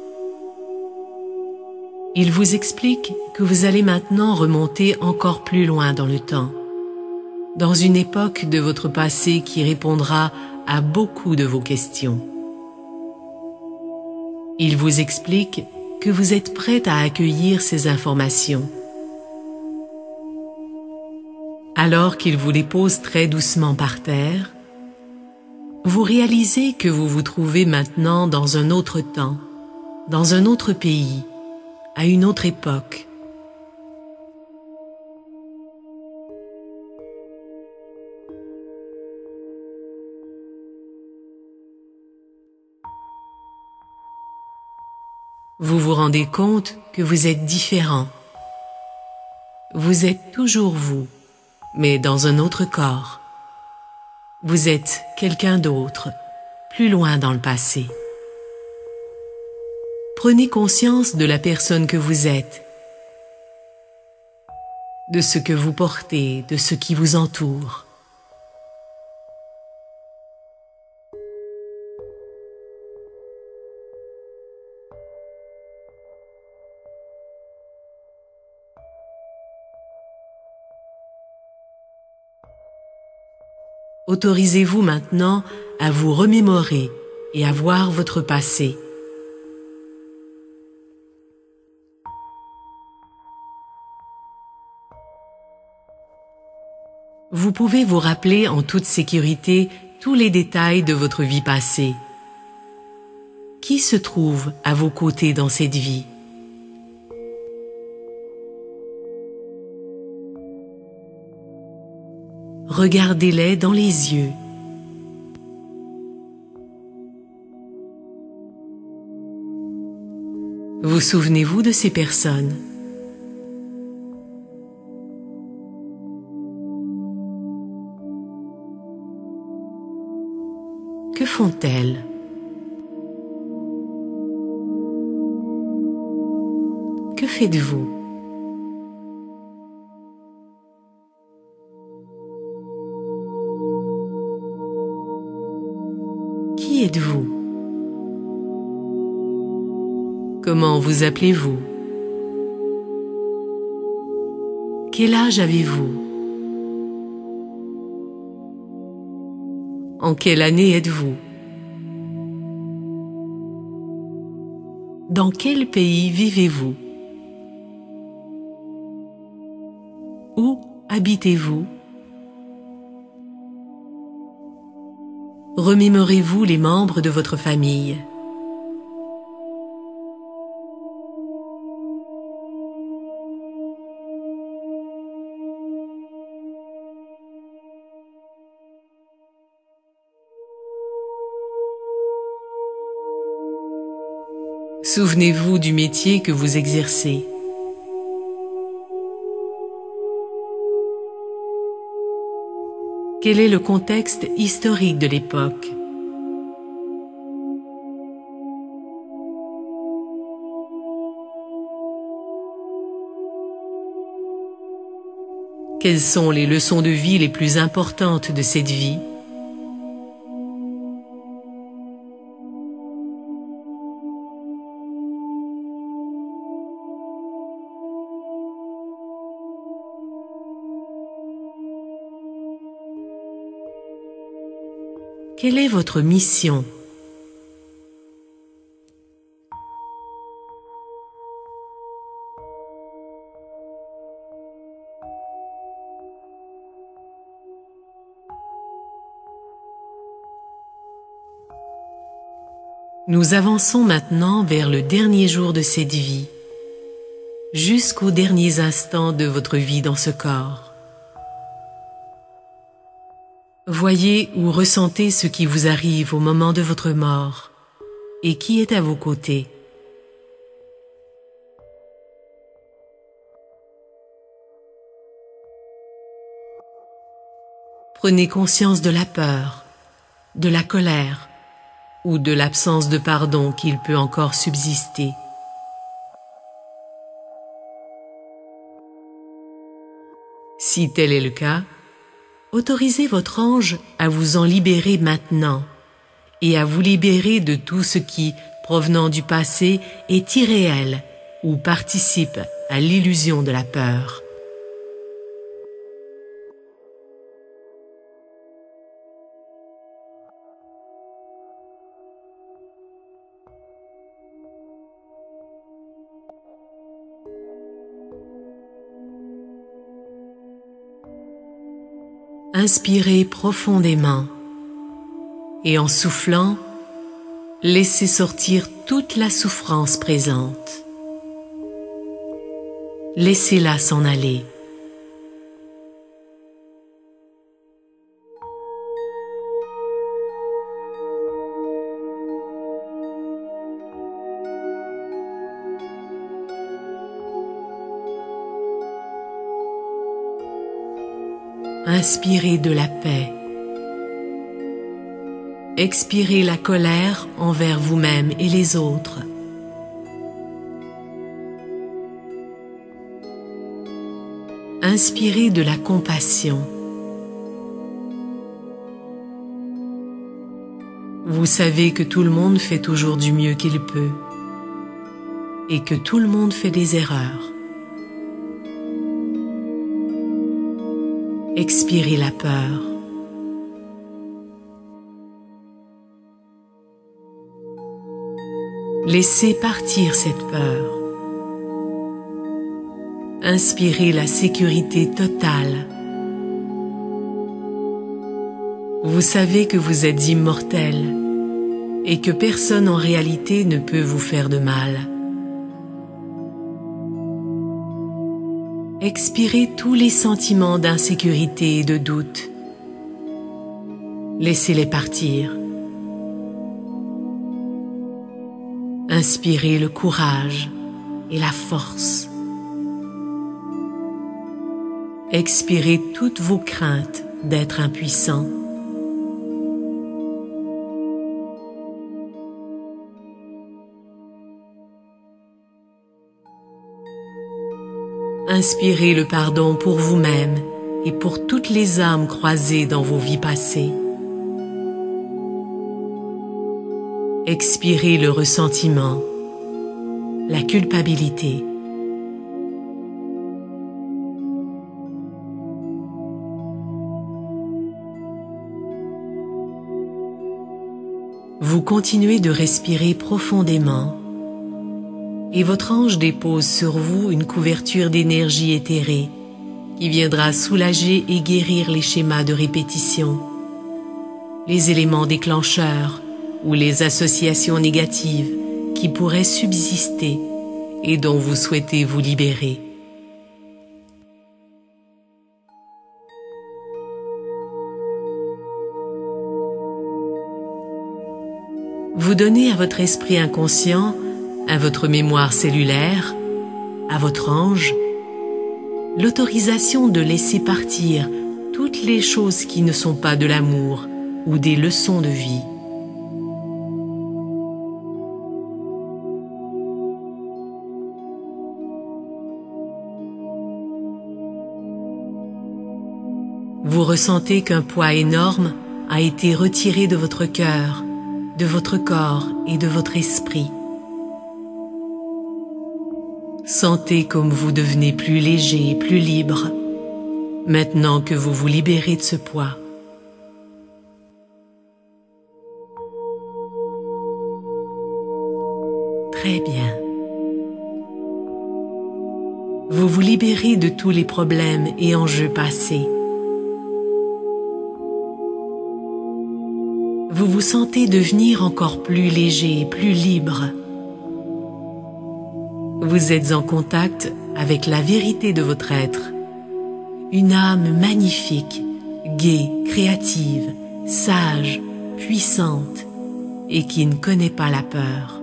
Il vous explique que vous allez maintenant remonter encore plus loin dans le temps, dans une époque de votre passé qui répondra à beaucoup de vos questions. Il vous explique que vous êtes prête à accueillir ces informations. Alors qu'il vous les pose très doucement par terre, vous réalisez que vous vous trouvez maintenant dans un autre temps, dans un autre pays, à une autre époque. Vous vous rendez compte que vous êtes différent. Vous êtes toujours vous, mais dans un autre corps. Vous êtes quelqu'un d'autre, plus loin dans le passé. Prenez conscience de la personne que vous êtes, de ce que vous portez, de ce qui vous entoure. Autorisez-vous maintenant à vous remémorer et à voir votre passé. Vous pouvez vous rappeler en toute sécurité tous les détails de votre vie passée. Qui se trouve à vos côtés dans cette vie? Regardez-les dans les yeux. Vous souvenez-vous de ces personnes? Que font-elles? Que faites-vous? Qui êtes-vous? Comment vous appelez-vous? Quel âge avez-vous? En quelle année êtes-vous? Dans quel pays vivez-vous? habitez-vous? Remémorez-vous les membres de votre famille? Souvenez-vous du métier que vous exercez. Quel est le contexte historique de l'époque? Quelles sont les leçons de vie les plus importantes de cette vie? Quelle est votre mission? Nous avançons maintenant vers le dernier jour de cette vie, jusqu'aux derniers instants de votre vie dans ce corps. Voyez ou ressentez ce qui vous arrive au moment de votre mort et qui est à vos côtés. Prenez conscience de la peur, de la colère ou de l'absence de pardon qu'il peut encore subsister. Si tel est le cas, autorisez votre ange à vous en libérer maintenant et à vous libérer de tout ce qui, provenant du passé, est irréel ou participe à l'illusion de la peur. Inspirez profondément et en soufflant, laissez sortir toute la souffrance présente. Laissez-la s'en aller. Inspirez de la paix. Expirez la colère envers vous-même et les autres. Inspirez de la compassion. Vous savez que tout le monde fait toujours du mieux qu'il peut et que tout le monde fait des erreurs. Expirez la peur. Laissez partir cette peur. Inspirez la sécurité totale. Vous savez que vous êtes immortel et que personne en réalité ne peut vous faire de mal. Expirez tous les sentiments d'insécurité et de doute. Laissez-les partir. Inspirez le courage et la force. Expirez toutes vos craintes d'être impuissant. Inspirez le pardon pour vous-même et pour toutes les âmes croisées dans vos vies passées. Expirez le ressentiment, la culpabilité. Vous continuez de respirer profondément et votre ange dépose sur vous une couverture d'énergie éthérée qui viendra soulager et guérir les schémas de répétition, les éléments déclencheurs ou les associations négatives qui pourraient subsister et dont vous souhaitez vous libérer. Vous donnez à votre esprit inconscient, à votre mémoire cellulaire, à votre ange, l'autorisation de laisser partir toutes les choses qui ne sont pas de l'amour ou des leçons de vie. Vous ressentez qu'un poids énorme a été retiré de votre cœur, de votre corps et de votre esprit. Sentez comme vous devenez plus léger et plus libre, maintenant que vous vous libérez de ce poids. Très bien. Vous vous libérez de tous les problèmes et enjeux passés. Vous vous sentez devenir encore plus léger et plus libre. Vous êtes en contact avec la vérité de votre être, une âme magnifique, gaie, créative, sage, puissante et qui ne connaît pas la peur.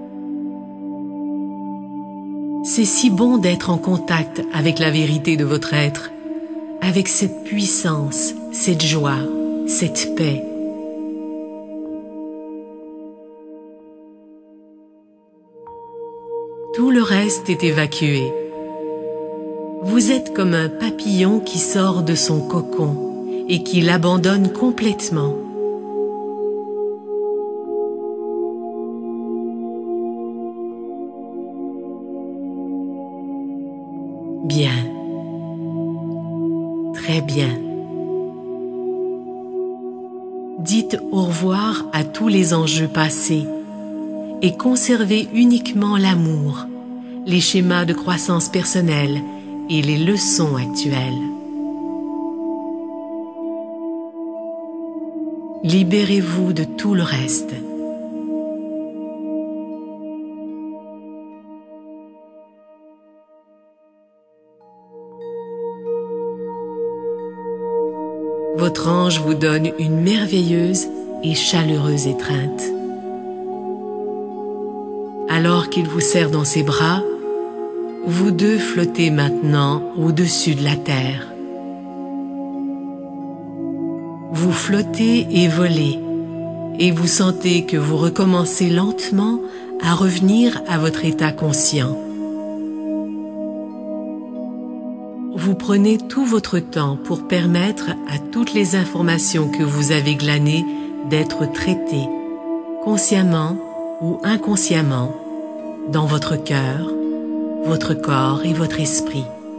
C'est si bon d'être en contact avec la vérité de votre être, avec cette puissance, cette joie, cette paix. Tout le reste est évacué. Vous êtes comme un papillon qui sort de son cocon et qui l'abandonne complètement. Bien. Très bien. Dites au revoir à tous les enjeux passés et conservez uniquement l'amour, les schémas de croissance personnelle et les leçons actuelles. Libérez-vous de tout le reste. Votre ange vous donne une merveilleuse et chaleureuse étreinte. Alors qu'il vous serre dans ses bras, vous deux flottez maintenant au-dessus de la terre. Vous flottez et volez, et vous sentez que vous recommencez lentement à revenir à votre état conscient. Vous prenez tout votre temps pour permettre à toutes les informations que vous avez glanées d'être traitées, consciemment ou inconsciemment, dans votre cœur, votre corps et votre esprit.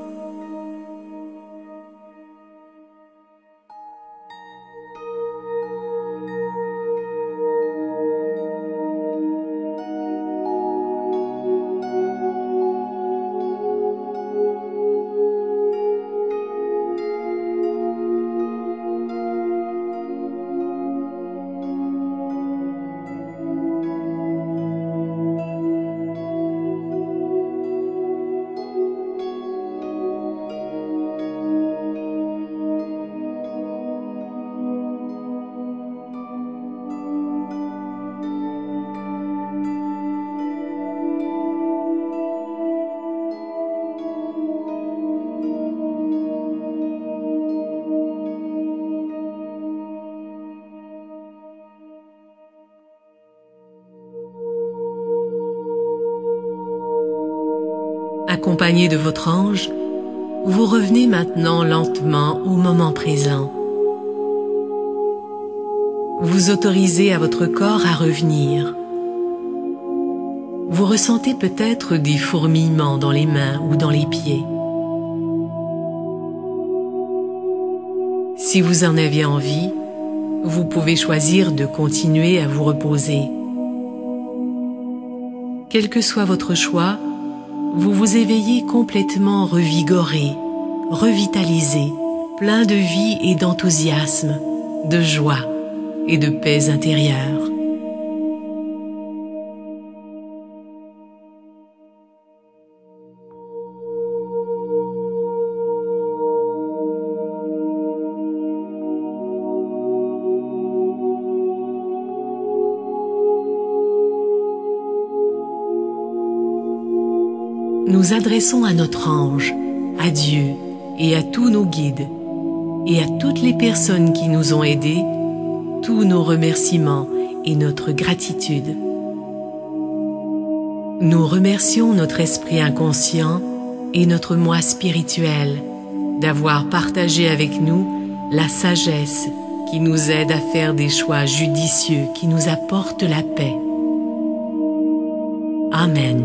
Accompagné de votre ange, vous revenez maintenant lentement au moment présent. Vous autorisez à votre corps à revenir. Vous ressentez peut-être des fourmillements dans les mains ou dans les pieds. Si vous en avez envie, vous pouvez choisir de continuer à vous reposer. Quel que soit votre choix, vous vous éveillez complètement revigoré, revitalisé, plein de vie et d'enthousiasme, de joie et de paix intérieure. Nous adressons à notre ange, à Dieu et à tous nos guides, et à toutes les personnes qui nous ont aidés, tous nos remerciements et notre gratitude. Nous remercions notre esprit inconscient et notre moi spirituel d'avoir partagé avec nous la sagesse qui nous aide à faire des choix judicieux qui nous apportent la paix. Amen.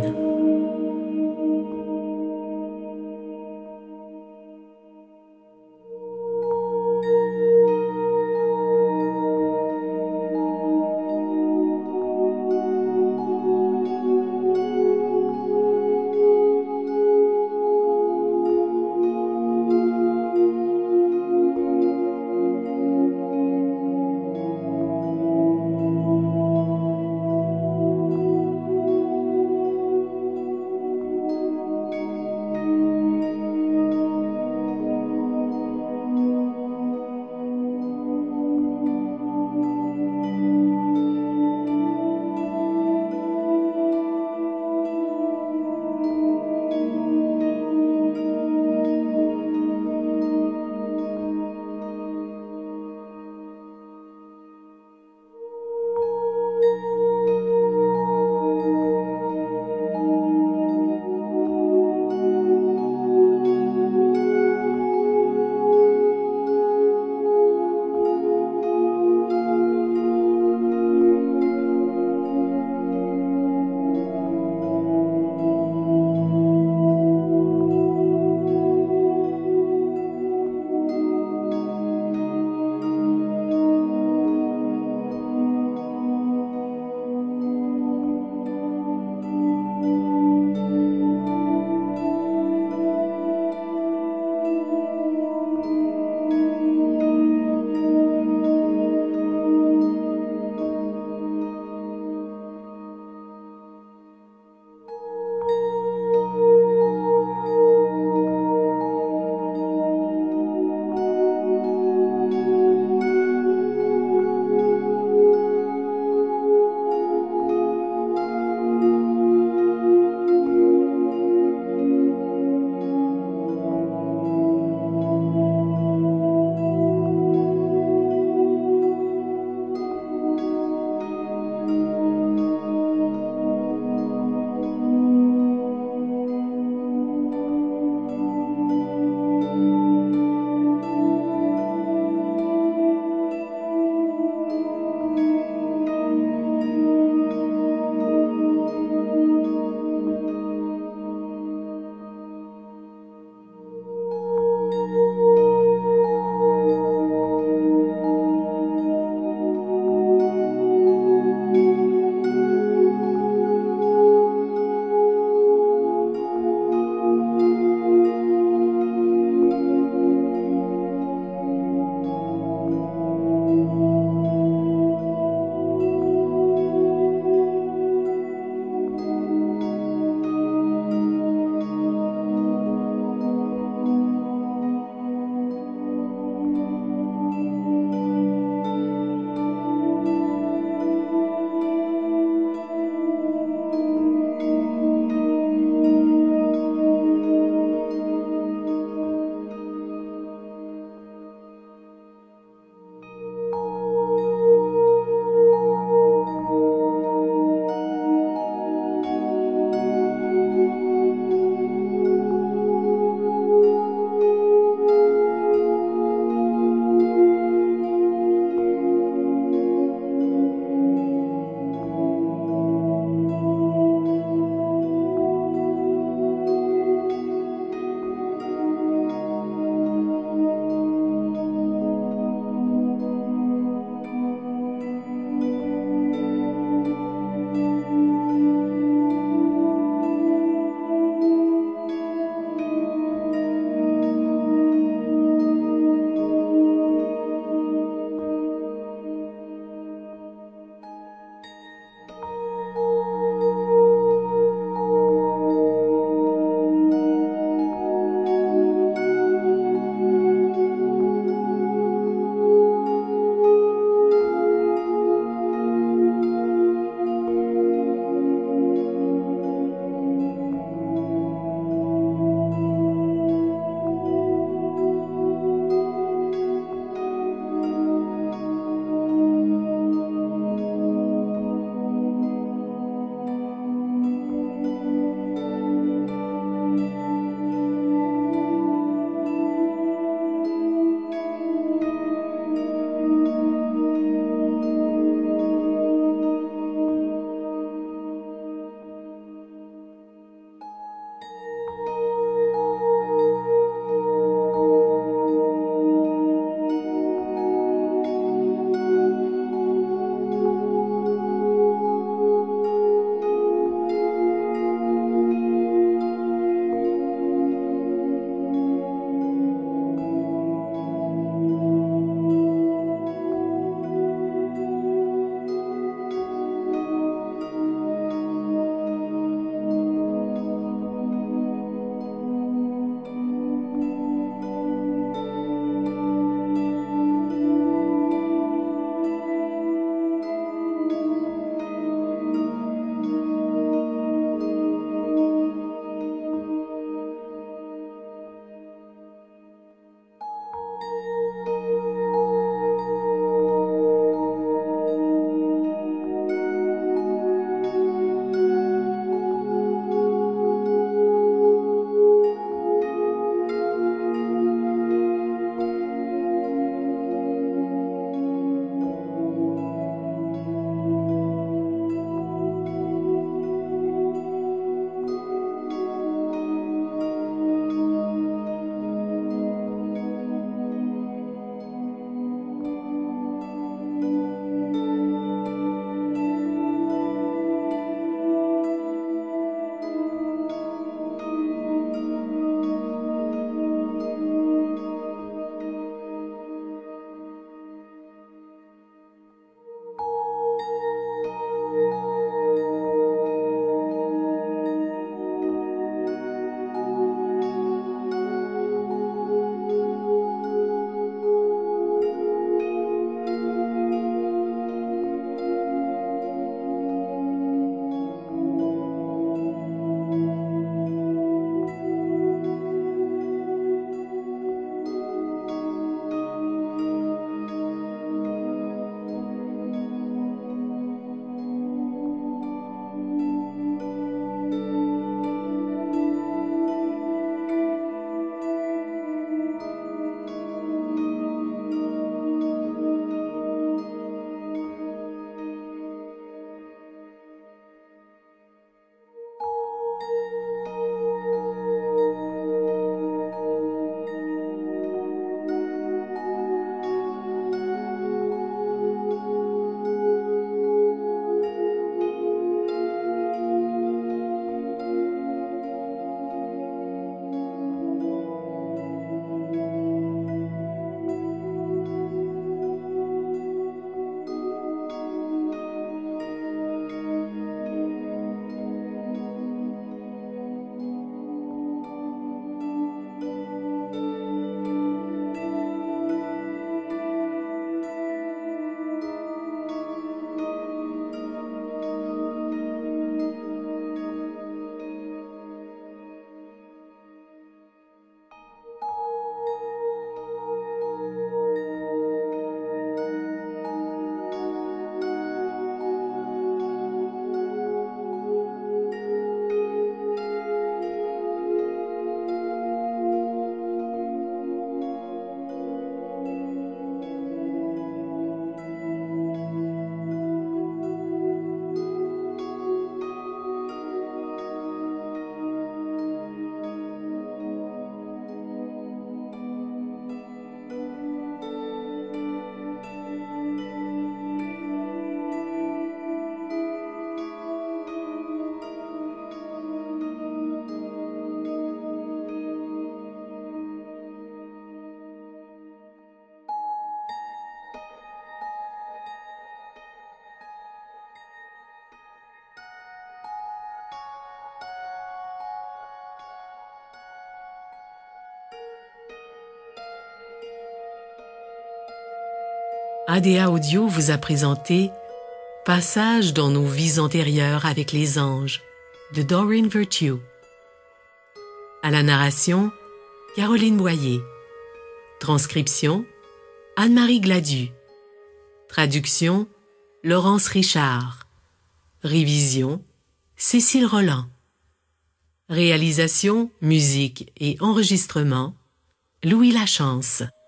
A D A Audio vous a présenté Passage dans nos vies antérieures avec les anges de Doreen Virtue. À la narration, Caroline Boyer. Transcription, Anne-Marie Gladu. Traduction, Laurence Richard. Révision, Cécile Roland. Réalisation, musique et enregistrement, Louis Lachance.